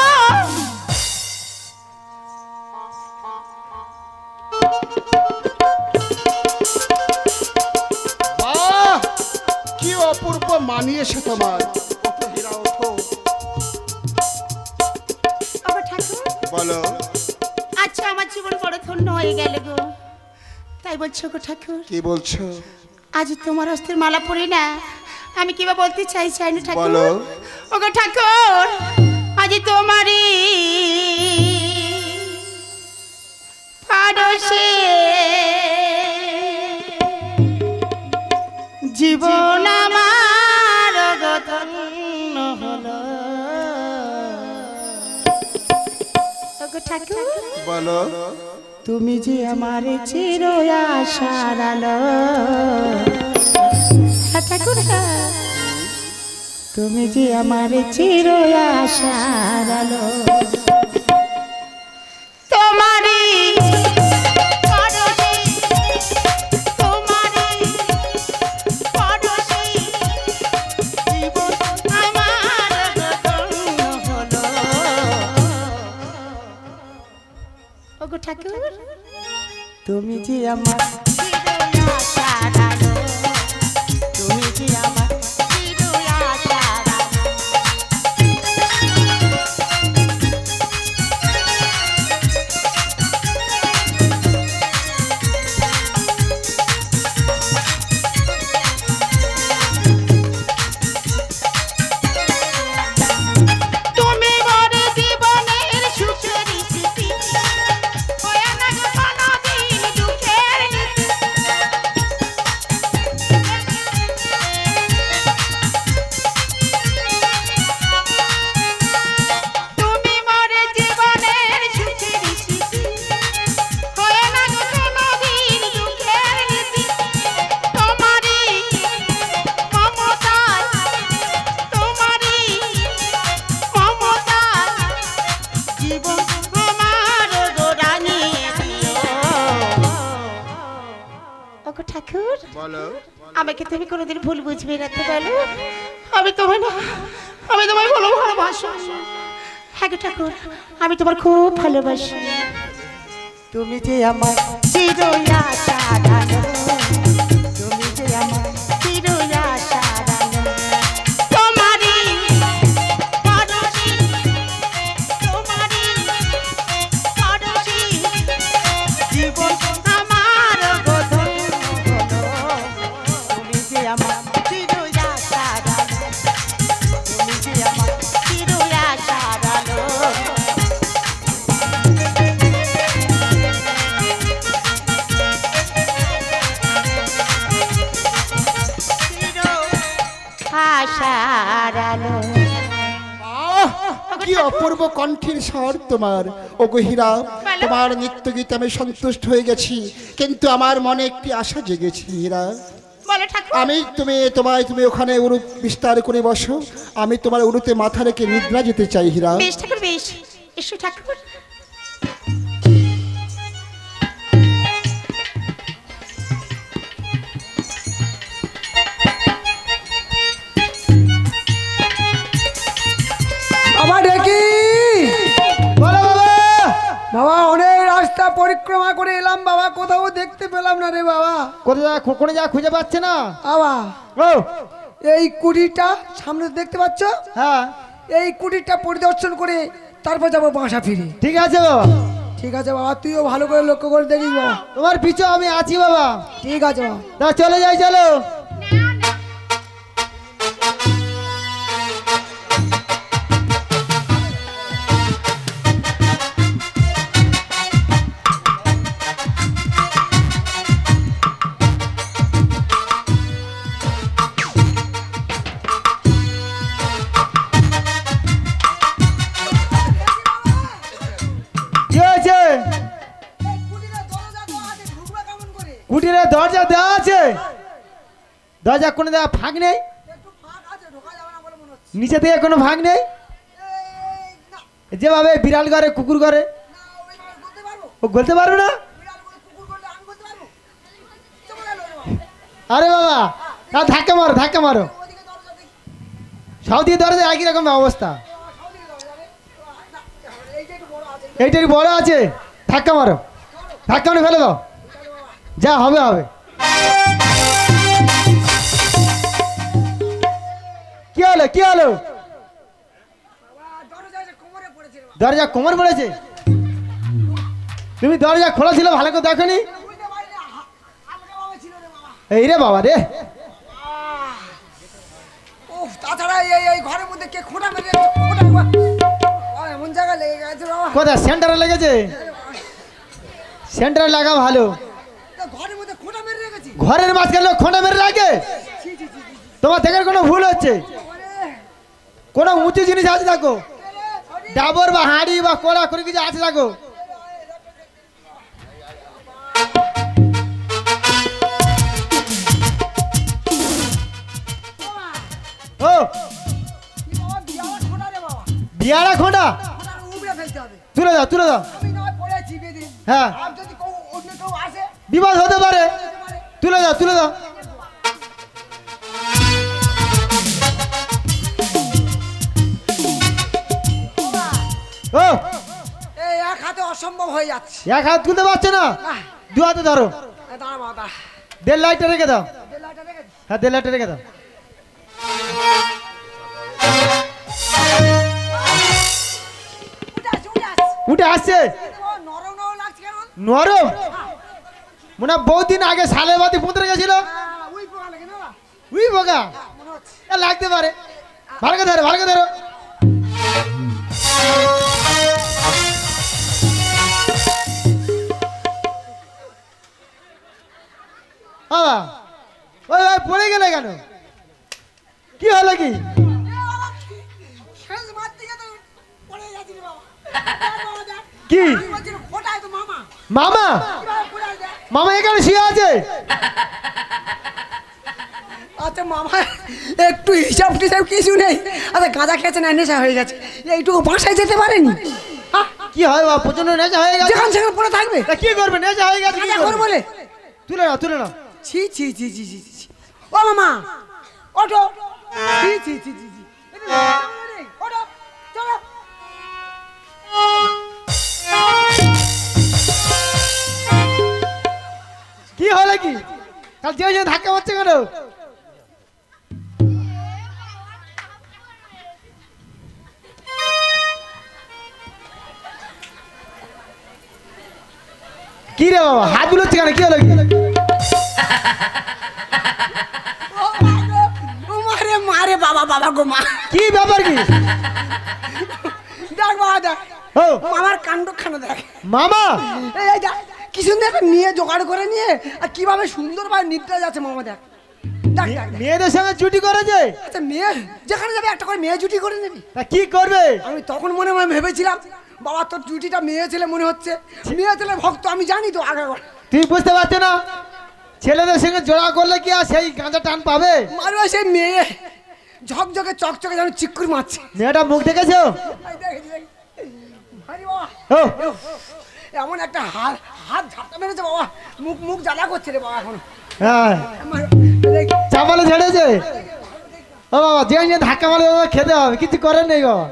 বাহ, কি অপূর্ব মানিয়েছে তোমার। ওঠো হীরা, ওঠো। ওগো ঠাকুর, বলো। আচ্ছা আমার জীবন বড় ধন্য হয়ে গেল গো। তাই বলছো গো ঠাকুর? কি বলছো? আজ তোমার হস্তের মালা পরে না আমি কিবা বলতে চাই চাই না ঠাকুর। বলো। ওগো ঠাকুর, আজ তোমারই পারসে জীবন আমার গতন্ন হলো। ওগো ঠাকুর, বলো। তুমি যে আমার চির আশার আলো। ঠাকুর, তুমি যে আমার চির আশার আলো। তোমারই পরশে, তোমারই পরশে জীবন আমার ধন্য হলো। ওগো ঠাকুর, তুমি যে আমার চির আশার আলো। তুমি যে আমার চির আশার আলো। তুমি মোর জীবনের সুখের স্মৃতি, হয়ে না গো কোনদিন দুঃখের নীতি। তুমি মোর জীবনের সুখের স্মৃতি, হয়ে না গো কোনদিন দুঃখের নীতি। তোমারই মমতায়, তোমারই মমতায় জীবন আমার গো রাঙিয়ে দিও। ওগো ঠাকুর, বলো। আমাকে তুমি কোনোদিন ভুল বুঝবে না তো বলো? আমি তোমায় না, আমি তোমায় ভালো ভালোবাসি। হ্যাঁ গো ঠাকুর, আমি তোমার খুব ভালোবাসি। তুমি যে আমার চির আশার আলো। তুমি যে আমার চির আশার আলো। তোমারই পরশে, তোমারই পরশে জীবন আমার গো ধন্য হলো। তুমি যে আমার চির আশার আলো। তুমি যে আমার চির আশার আলো। চির আশার আলো। আহ, কি অপূর্ব কণ্ঠের স্বর তোমার। ওগো হীরা, তোমার নৃত্য গীতে আমি সন্তুষ্ট হয়ে গেছি, কিন্তু আমার মনে একটি আশা জেগেছে হীরা। বলো ঠাকুর। আমি তুমি তোমায় তুমি ওখানে উরু বিস্তার করে বসো, আমি তোমার উরুতে মাথা রেখে নিদ্রা যেতে চাই হীরা। বেশ ঠাকুর, বেশ। এসো ঠাকুর। বাবা ডেকি, বলো বাবা। বাবা অনেক রাস্তা পরিক্রমা করে এলাম বাবা, কোথাও দেখতে পেলাম না রে বাবা। কোথায় যা কোনে যা খুঁজে পাচ্ছে না বাবা ও এই কুড়িটা সামনে দেখতে পাচ্ছ? হ্যাঁ এই কুড়িটা পরিদর্শন করে তারপর যাবো বাসা ফিরে। ঠিক আছে বাবা। ঠিক আছে বাবা, তুইও ভালো করে লক্ষ্য করে দেখিস বাবা। তোমার পিছু আমি আছি বাবা। ঠিক আছে বাবা। তা চলে যাই, চলো। কুটিরে দরজা দেওয়া আছে? দরজা কোনো দেওয়া ফাঁক নেই? নিচে থেকে কোনো ভাগ নেই? যেভাবে বিড়াল ঘরে কুকুর ঘরে ও গলতে পারবে না? আরে বাবা, না ধাক্কা মারো, ধাক্কা মারো। সব দিয়ে দরজা একই রকম অবস্থা। এইটা বড় আছে, ধাক্কা মারো, ধাক্কা মারে ফেলে দাও, যা হবে হবে। কি হলো, কি হলো? দরজা কোমর পড়েছে? তুমি দরজা খোলা ছিল, ভালো করে দেখো নি? এই রে বাবা রে। তাছাড়া এই ঘরের মধ্যে কে খোঁটা মেরে এমন জায়গা লেগে গেছে বাবা। কোথায়? সেন্টারে লেগেছে? সেন্টারে লাগা ভালো। ঘরের মধ্যে খোঁটা মেরে রেখেছি। ঘরের মাঝখানে খোঁটা মেরে রাখে? তোমার থেকে কোনো ভুল হচ্ছে। কোনো উঁচু জিনিস আছে দেখো, ডাবর বা হাঁড়ি বা কড়া করে কিছু আছে দেখো। ও বিয়ারা খোঁটা তুলে দাও, তুলে দাও। হ্যাঁ বিবাদ হতে পারে, তুলে দাও, তুলে দাও। ও এক হাতে অসম্ভব হয়ে যাচ্ছে। এক হাত তুলতে পারছো না? দু হাতে ধরো। দেড় লাইটটা রেখে দাও। হ্যাঁ দেড় লাইটটা রেখে দাও। উঠে আসছে? নরম মনে হয় বহুদিন আগে সালের বাতি পুঁতরে গেছিল। উই বোকা লাগতে পারে। ভালো করে ধরো, ভালো করে ধরো। বাবা ওই ভাই পড়ে গেলে কেন? কি হলো কি? কি মামা? মামা এখানে শুয়ে আছে? আচ্ছা মামা একটু হিসাব টিসাব কিছু নেই। আচ্ছা গাঁজা খেয়েছে না, নেশা হয়ে গেছে, এইটুকু বাসায় যেতে পারেনি? কি হয় বাবা, প্রচন্ড নেশা হয়ে গেছে। যেখান সেখানে পড়ে থাকবে, কি করবে? নেশা হয়ে গেছে, কি করবে বলে? তুলে নাও, তুলে নাও। ছি ছি ছি ছি ছি ছি। ও মামা ওঠো। ছি ছি ছি ছি ছি। ওঠো চলো। কি হলো কি? কাল যে ধাক্কা মারছে কেন? কি রে বাবা হাত বুলোচ্ছে কেন? কি হলো কি? মারে মারে বাবা, বাবা গো মা। কি ব্যাপার কি? দেখ বাবা দেখ, ও মামার কাণ্ড খানা দেখ। মামা এই দেখ কি সুন্দর নিয়ে জোগাড় করে নিয়ে আর কিভাবে সুন্দর ভাবে নিদ্রা যাচ্ছে মামা। দেখ দেখ দেখ। মেয়েদের সঙ্গে জুটি করেছে? আচ্ছা মেয়ে যেখানে যাবে একটা করে মেয়ে জুটি করে নেবি। তা কি করবে? আমি তখন মনে মনে ভেবেছিলাম বাবা তোর জুটিটা মেয়ে ছেলে মনে হচ্ছে। মেয়ে ছেলে ভক্ত আমি জানি তো আগে। তুই বুঝতে পারছো না? ছেলেদের সঙ্গে জোড়া করলে কি আর সেই গাঁজা টান পাবে? মারবে সেই মেয়ে ঝকঝকে চকচকে যেন চিক্কুর মারছে। মেয়েটা মুখ দেখেছো? ও এমন একটা হাত হাত ঝাপটা মেরেছে বাবা, মুখ মুখ জ্বালা করছে রে বাবা এখন। হ্যাঁ চাপালে ছেড়েছে। ও বাবা যে ধাক্কা মারলে খেতে হবে, কিছু করার নেই বাবা।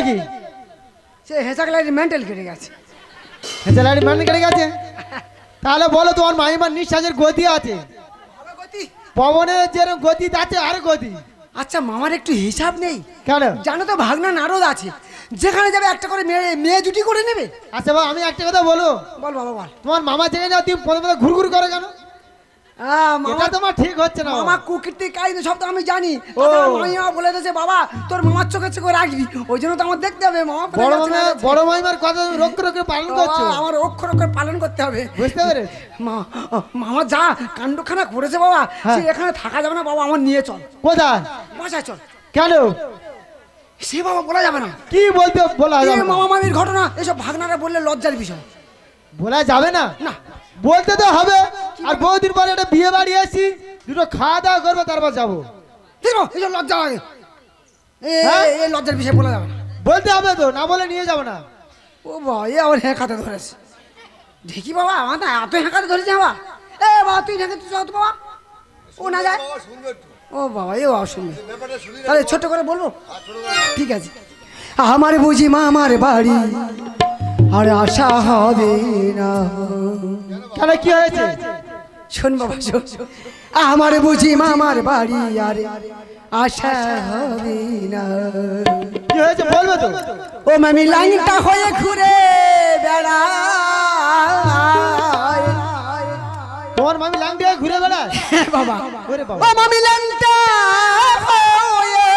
নাকি? সে হেঁচাকলাইয়ের মেন্টাল কেটে গেছে। হেঁচালাইয়ের মেন্টাল কেটে গেছে? তাহলে বলো তোমার মাইমার নিঃশ্বাসের গতি আছে? পবনের যেরকম গতি আছে আর গতি। আচ্ছা মামার একটু হিসাব নেই কেন? জানো তো ভাগনা নারদ আছে, যেখানে যাবে একটা করে মেয়ে মেয়ে জুটি করে নেবে। আচ্ছা বাবা আমি একটা কথা বলো। বল বাবা বল। তোমার মামা যেখানে যাও তুমি প্রথমে ঘুরঘুর করে কেন? মামা তোমার ঠিক হচ্ছে না। মামা কুকীর্তি কাহিনী সব তো আমি জানি। মামিমা বলে দিয়েছে বাবা তোর মামার চোখে চোখে রাখবি, ওই জন্য তো আমার দেখতে হবে। মামা বড় মামা বড় মাইমার কথা রক্ষে রক্ষে পালন করছো। আমার অক্ষর অক্ষর পালন করতে হবে, বুঝতে পেরে? মা মামা যা কাণ্ডখানা করেছে বাবা, সে এখানে থাকা যাবে না বাবা, আমার নিয়ে চল। কোথায়? বাসায় চল। কেন? সে বাবা বলা যাবে না। কি বলতে বলা যাবে? মামা মামির ঘটনা এসব ভাগনারা বললে লজ্জার বিষয়। বলা যাবে না? না বলতে তো হবে। আর বহুদিন পরে একটা বিয়ে বাড়ি আসি, দুটো খাওয়া দাওয়া করবো তারপর যাবো। ঠিক আছে এসব লজ্জা লাগে, এই লজ্জার বিষয় বলা যাবে না। বলতে হবে তো, না বলে নিয়ে যাবো না। ও বাবা এ আমার হেঁকাতে ধরেছে দেখি বাবা, আমার না এত হেঁকাতে ধরেছে বাবা। এ বাবা তুই হেঁকাতে চাও তো বাবা, ও না যায়। ও বাবা এ বাবা শুনবে, তাহলে ছোট করে বলবো? ঠিক আছে। আমার বুঝি মা আমার বাড়ি আর আশা হবে না। কেন কি হয়েছে? শোন বাবা শোন, আমার বুঝি মা আমার বাড়ি আর আশা হবে না। কি হয়েছে বলবে তো? ও মামি লাইনটা হয়ে ঘুরে বেড়ায়। তোমার মামি লাইন দিয়ে ঘুরে বেড়ায়? বাবা ওরে বাবা। ও মামি লাইনটা হয়ে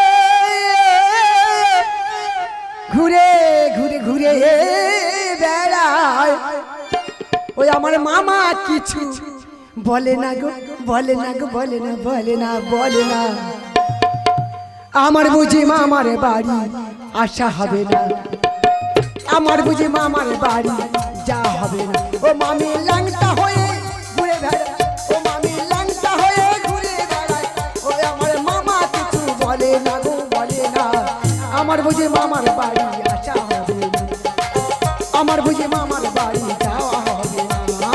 ঘুরে ঘুরে ঘুরে বেড়ায়। ওই আমার মামা কিছু বলে না গো, বলে না গো, বলে না, বলে না, বলে না। আমার বুঝি মামার বাড়ি আশা হবে না, আমার বুঝি মামার বাড়ি যা হবে না। ও মামি লাংটা হয়ে ঘুরে বেড়ায়, ও মামি লাংটা হয়ে ঘুরে বেড়ায়। ও আমার মামা কিছু বলে না গো, বলে না। আমার বুঝি মামার বাড়ি আশা হবে না, আমার বুঝি মামার বাড়ি যাওয়া হবে না।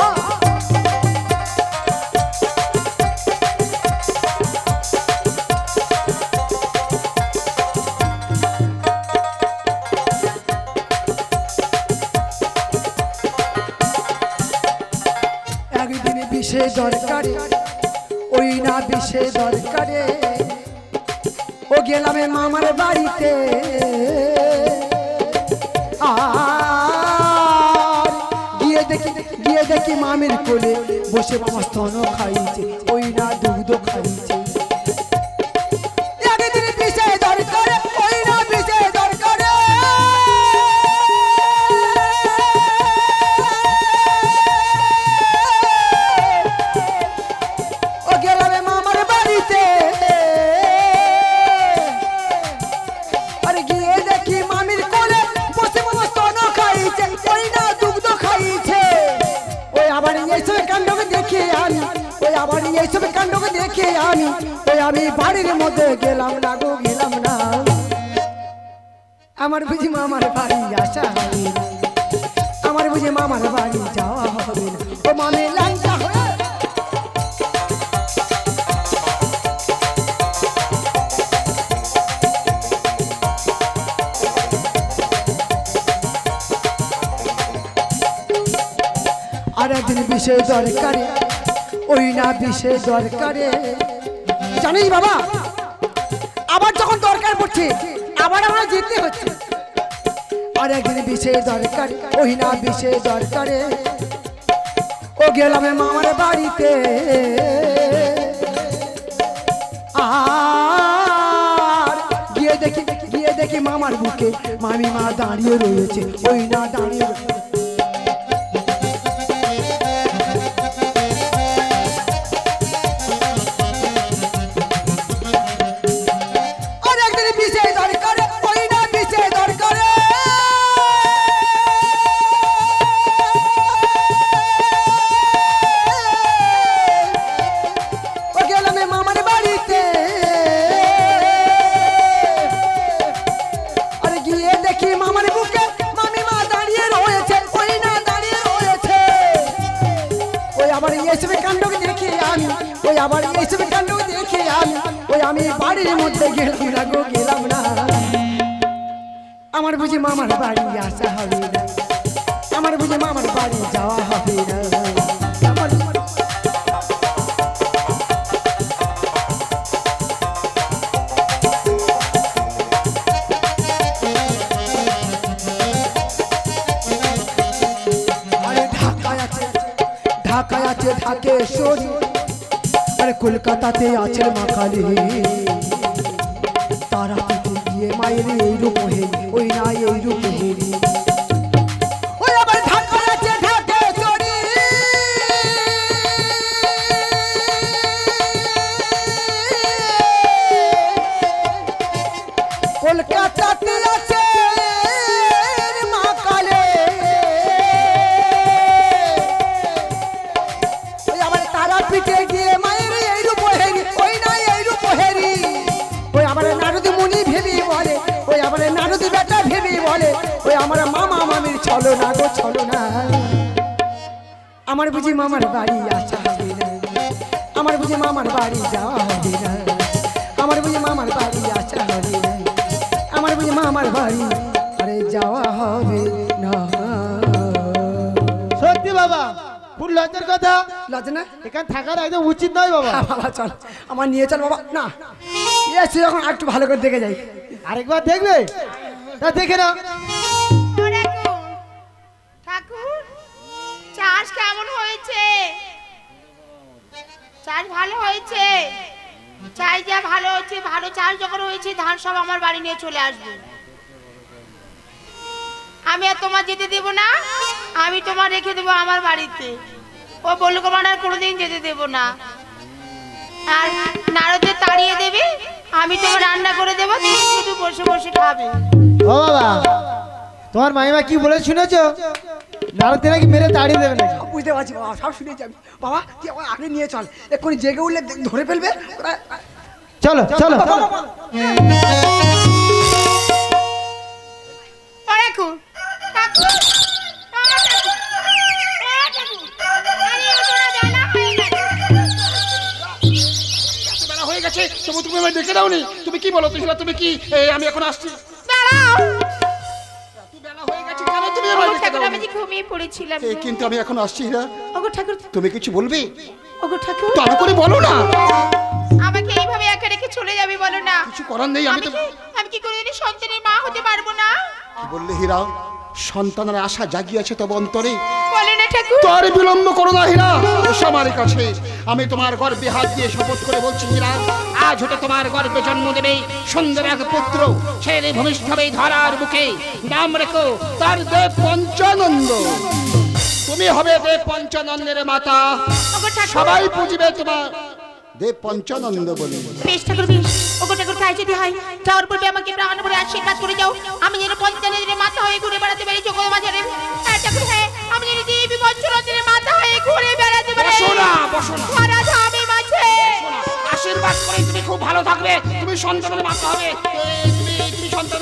একদিনে বিশেষ দরকারে, ওই না বিশেষ দরকারে ও গেলাম মামার বাড়িতে। আর গিয়ে দেখি গিয়ে দেখি মামির কোলে বসে মামা স্তন খাইছে, ওই না দুধ খাইছে। একদিনে বিশেষ দরকারে, ওই না বিশেষ দরকারে ও গেলাম মামার বাড়িতে। আরে গিয়ে দেখি মামির কোলে বসে মামা স্তন খাইছে, ওই না দুধ খাইছে। ওই আবার এইসব কাণ্ডকে দেখে আমি, ওই আবার এইসব কাণ্ডকে দেখে আমি, ওই আমি বাড়ির মধ্যে গেলাম না গো, গেলাম না। আমার বুঝি মামার বাড়ি আসা হবে না, আমার বুঝি মামার বাড়ি যাওয়া হবে না। ও মামি লাংটা হয়ে আর একদিন বিশেষ দরকারে, ওই না বিশেষ দরকারে। জানিস বাবা আবার যখন দরকার পড়ছে আবার আমরা যেতে হচ্ছে। আর একদিন বিশেষ দরকারে, ওই না বিশেষ দরকারে ও গেলাম মামার বাড়িতে। আর গিয়ে দেখি গিয়ে দেখি মামার বুকে মামি মা দাঁড়িয়ে রয়েছে, ওই না দাঁড়িয়ে রয়েছে। আমার বুঝি মামার বাড়ি আসা হবে না, আমার বুঝি মামার বাড়ি যাওয়া হবে না। আমার আরে ঢাকায় আছে, ঢাকায় আছে ঢাকেশ্বরী, আরে কলকাতাতে আছে মা কালী। তারা থেকে গিয়ে মায়ের এই রূপ হেরি, ওই না এই রূপ হেরি। ওই আবার ঢাকায় আছে ঢাকেশ্বরী, কলকাতাতে আছে মা কালী। ওই আবার তারাপীঠে গিয়ে মায়ের এই রূপ হেরি, ওই না এই রূপ হেরি। ওই আবার নারদ মুনি ভেবি বলে, ওই আবার নারদ বেটা ভেবি বলে, ওই আমার মামা মামির চলো না গো চলো না। আমার বুঝি মামার বাড়ি আসা হবে না, আমার বুঝি মামার বাড়ি যাওয়া হবে না, আমার বুঝি মামার বাড়ি আসা হবে না, আমার বুঝি মামার বাড়ি আরে যাওয়া হবে না। সত্যি বাবা, খুব লজ্জার কথা। লজ্জা না? এখানে থাকার একদম উচিত নয় বাবা। হ্যাঁ, বাবা চল, আমার নিয়ে চল বাবা। না এসে যখন একটু ভালো করে দেখে যাই। আরেকবার দেখবে? তা দেখে না। ও ঠাকুর, ঠাকুর চাষ কেমন হয়েছে? চাষ ভালো হয়েছে? চাই যা ভালো হয়েছে, ভালো চাষ যখন হয়েছে ধান সব আমার বাড়ি নিয়ে চলে আসবে। আমি আর তোমার যেতে দেব না, আমি তোমার রেখে দেবো আমার বাড়িতে। ও বললো তোমার আর কোনোদিন যেতে দেব না। আর নারদে তাড়িয়ে দেবে, আমি তোমার রান্না করে দেবো, তুমি শুধু বসে বসে খাবে। ও বাবা, তোমার মাইমা কি বলে শুনেছো? নারদে নাকি মেরে তাড়িয়ে দেবে নাকি? বুঝতে পারছি বাবা, সব শুনেছি আমি। বাবা তুই আমার আগে নিয়ে চল, এক্ষুনি জেগে উঠলে ধরে ফেলবে ওরা। চলো চলো বাবা, বাবা। ও কাকু, কাকু, ও কাকু, ও কাকু, আরে ওঠো না, বেলা হয়ে গেছে। এত বেলা হয়ে গেছে তবু তুমি আমায় ডেকে দাওনি। তুমি কি বলো তুহিলা, তুমি কি এই, আমি এখন আসছি। দাঁড়াও। এত বেলা হয়ে গেছে কেন তুমি আমায় ওগো ডেকে ঠাকুর, আমি দাওনি? যে ঘুমিয়ে পড়েছিলাম। এই, কিন্তু আমি এখন আসছি হীরা। ওগো ঠাকুর, তুমি কিছু বলবে? ওগো ঠাকুর, তাড়া করে বলো না। আমাকে এইভাবে একা রেখে চলে যাবে বলো না। কিছু করার নেই। আমি আমি তো কি আমি কি কোনোদিনই সন্তানের মা হতে পারবো না? কি বললে হীরা? সন্তানের আশা জাগিয়েছে তব অন্তরে। বলে না ঠাকুর। তার বিলম্ব করো না হীরা, এসো আমার কাছে। আমি তোমার গর্বে হাত দিয়ে শপথ করে বলছি হীরা, আজ হতে তোমার গর্বে জন্ম দেবে সুন্দর এক পুত্র। ছেলে ভূমিষ্ঠ হবে ধরার বুকে। নাম রেখো তার দেব পঞ্চানন্দ। তুমি হবে দেব পঞ্চানন্দের মাতা। ওগো ঠাকুর, সবাই পুজিবে তোমার দেব পঞ্চানন্দ বলে। বেশ ঠাকুর বেশ। ওগো ঠাকুর, তাই যদি হয় যাওয়ার পূর্বে আমাকে প্রাণ ভরে আশীর্বাদ করে যাও। আমি যেন পঞ্চানন্দের মাথা হয়ে ঘুরে বেড়াতে পারি জগৎ মাঝারে। হ্যাঁ ঠাকুর, হ্যাঁ, আমি যেন দেবী পঞ্চানন্দের মাথা হয়ে ঘুরে বেড়াতে পারি। বসো না, বসো না। সারা ধামে মাঝে। আশীর্বাদ করে তুমি খুব ভালো থাকবে। তুমি সন্তানের মাতা হবে। এই, তুমি তুমি সন্তান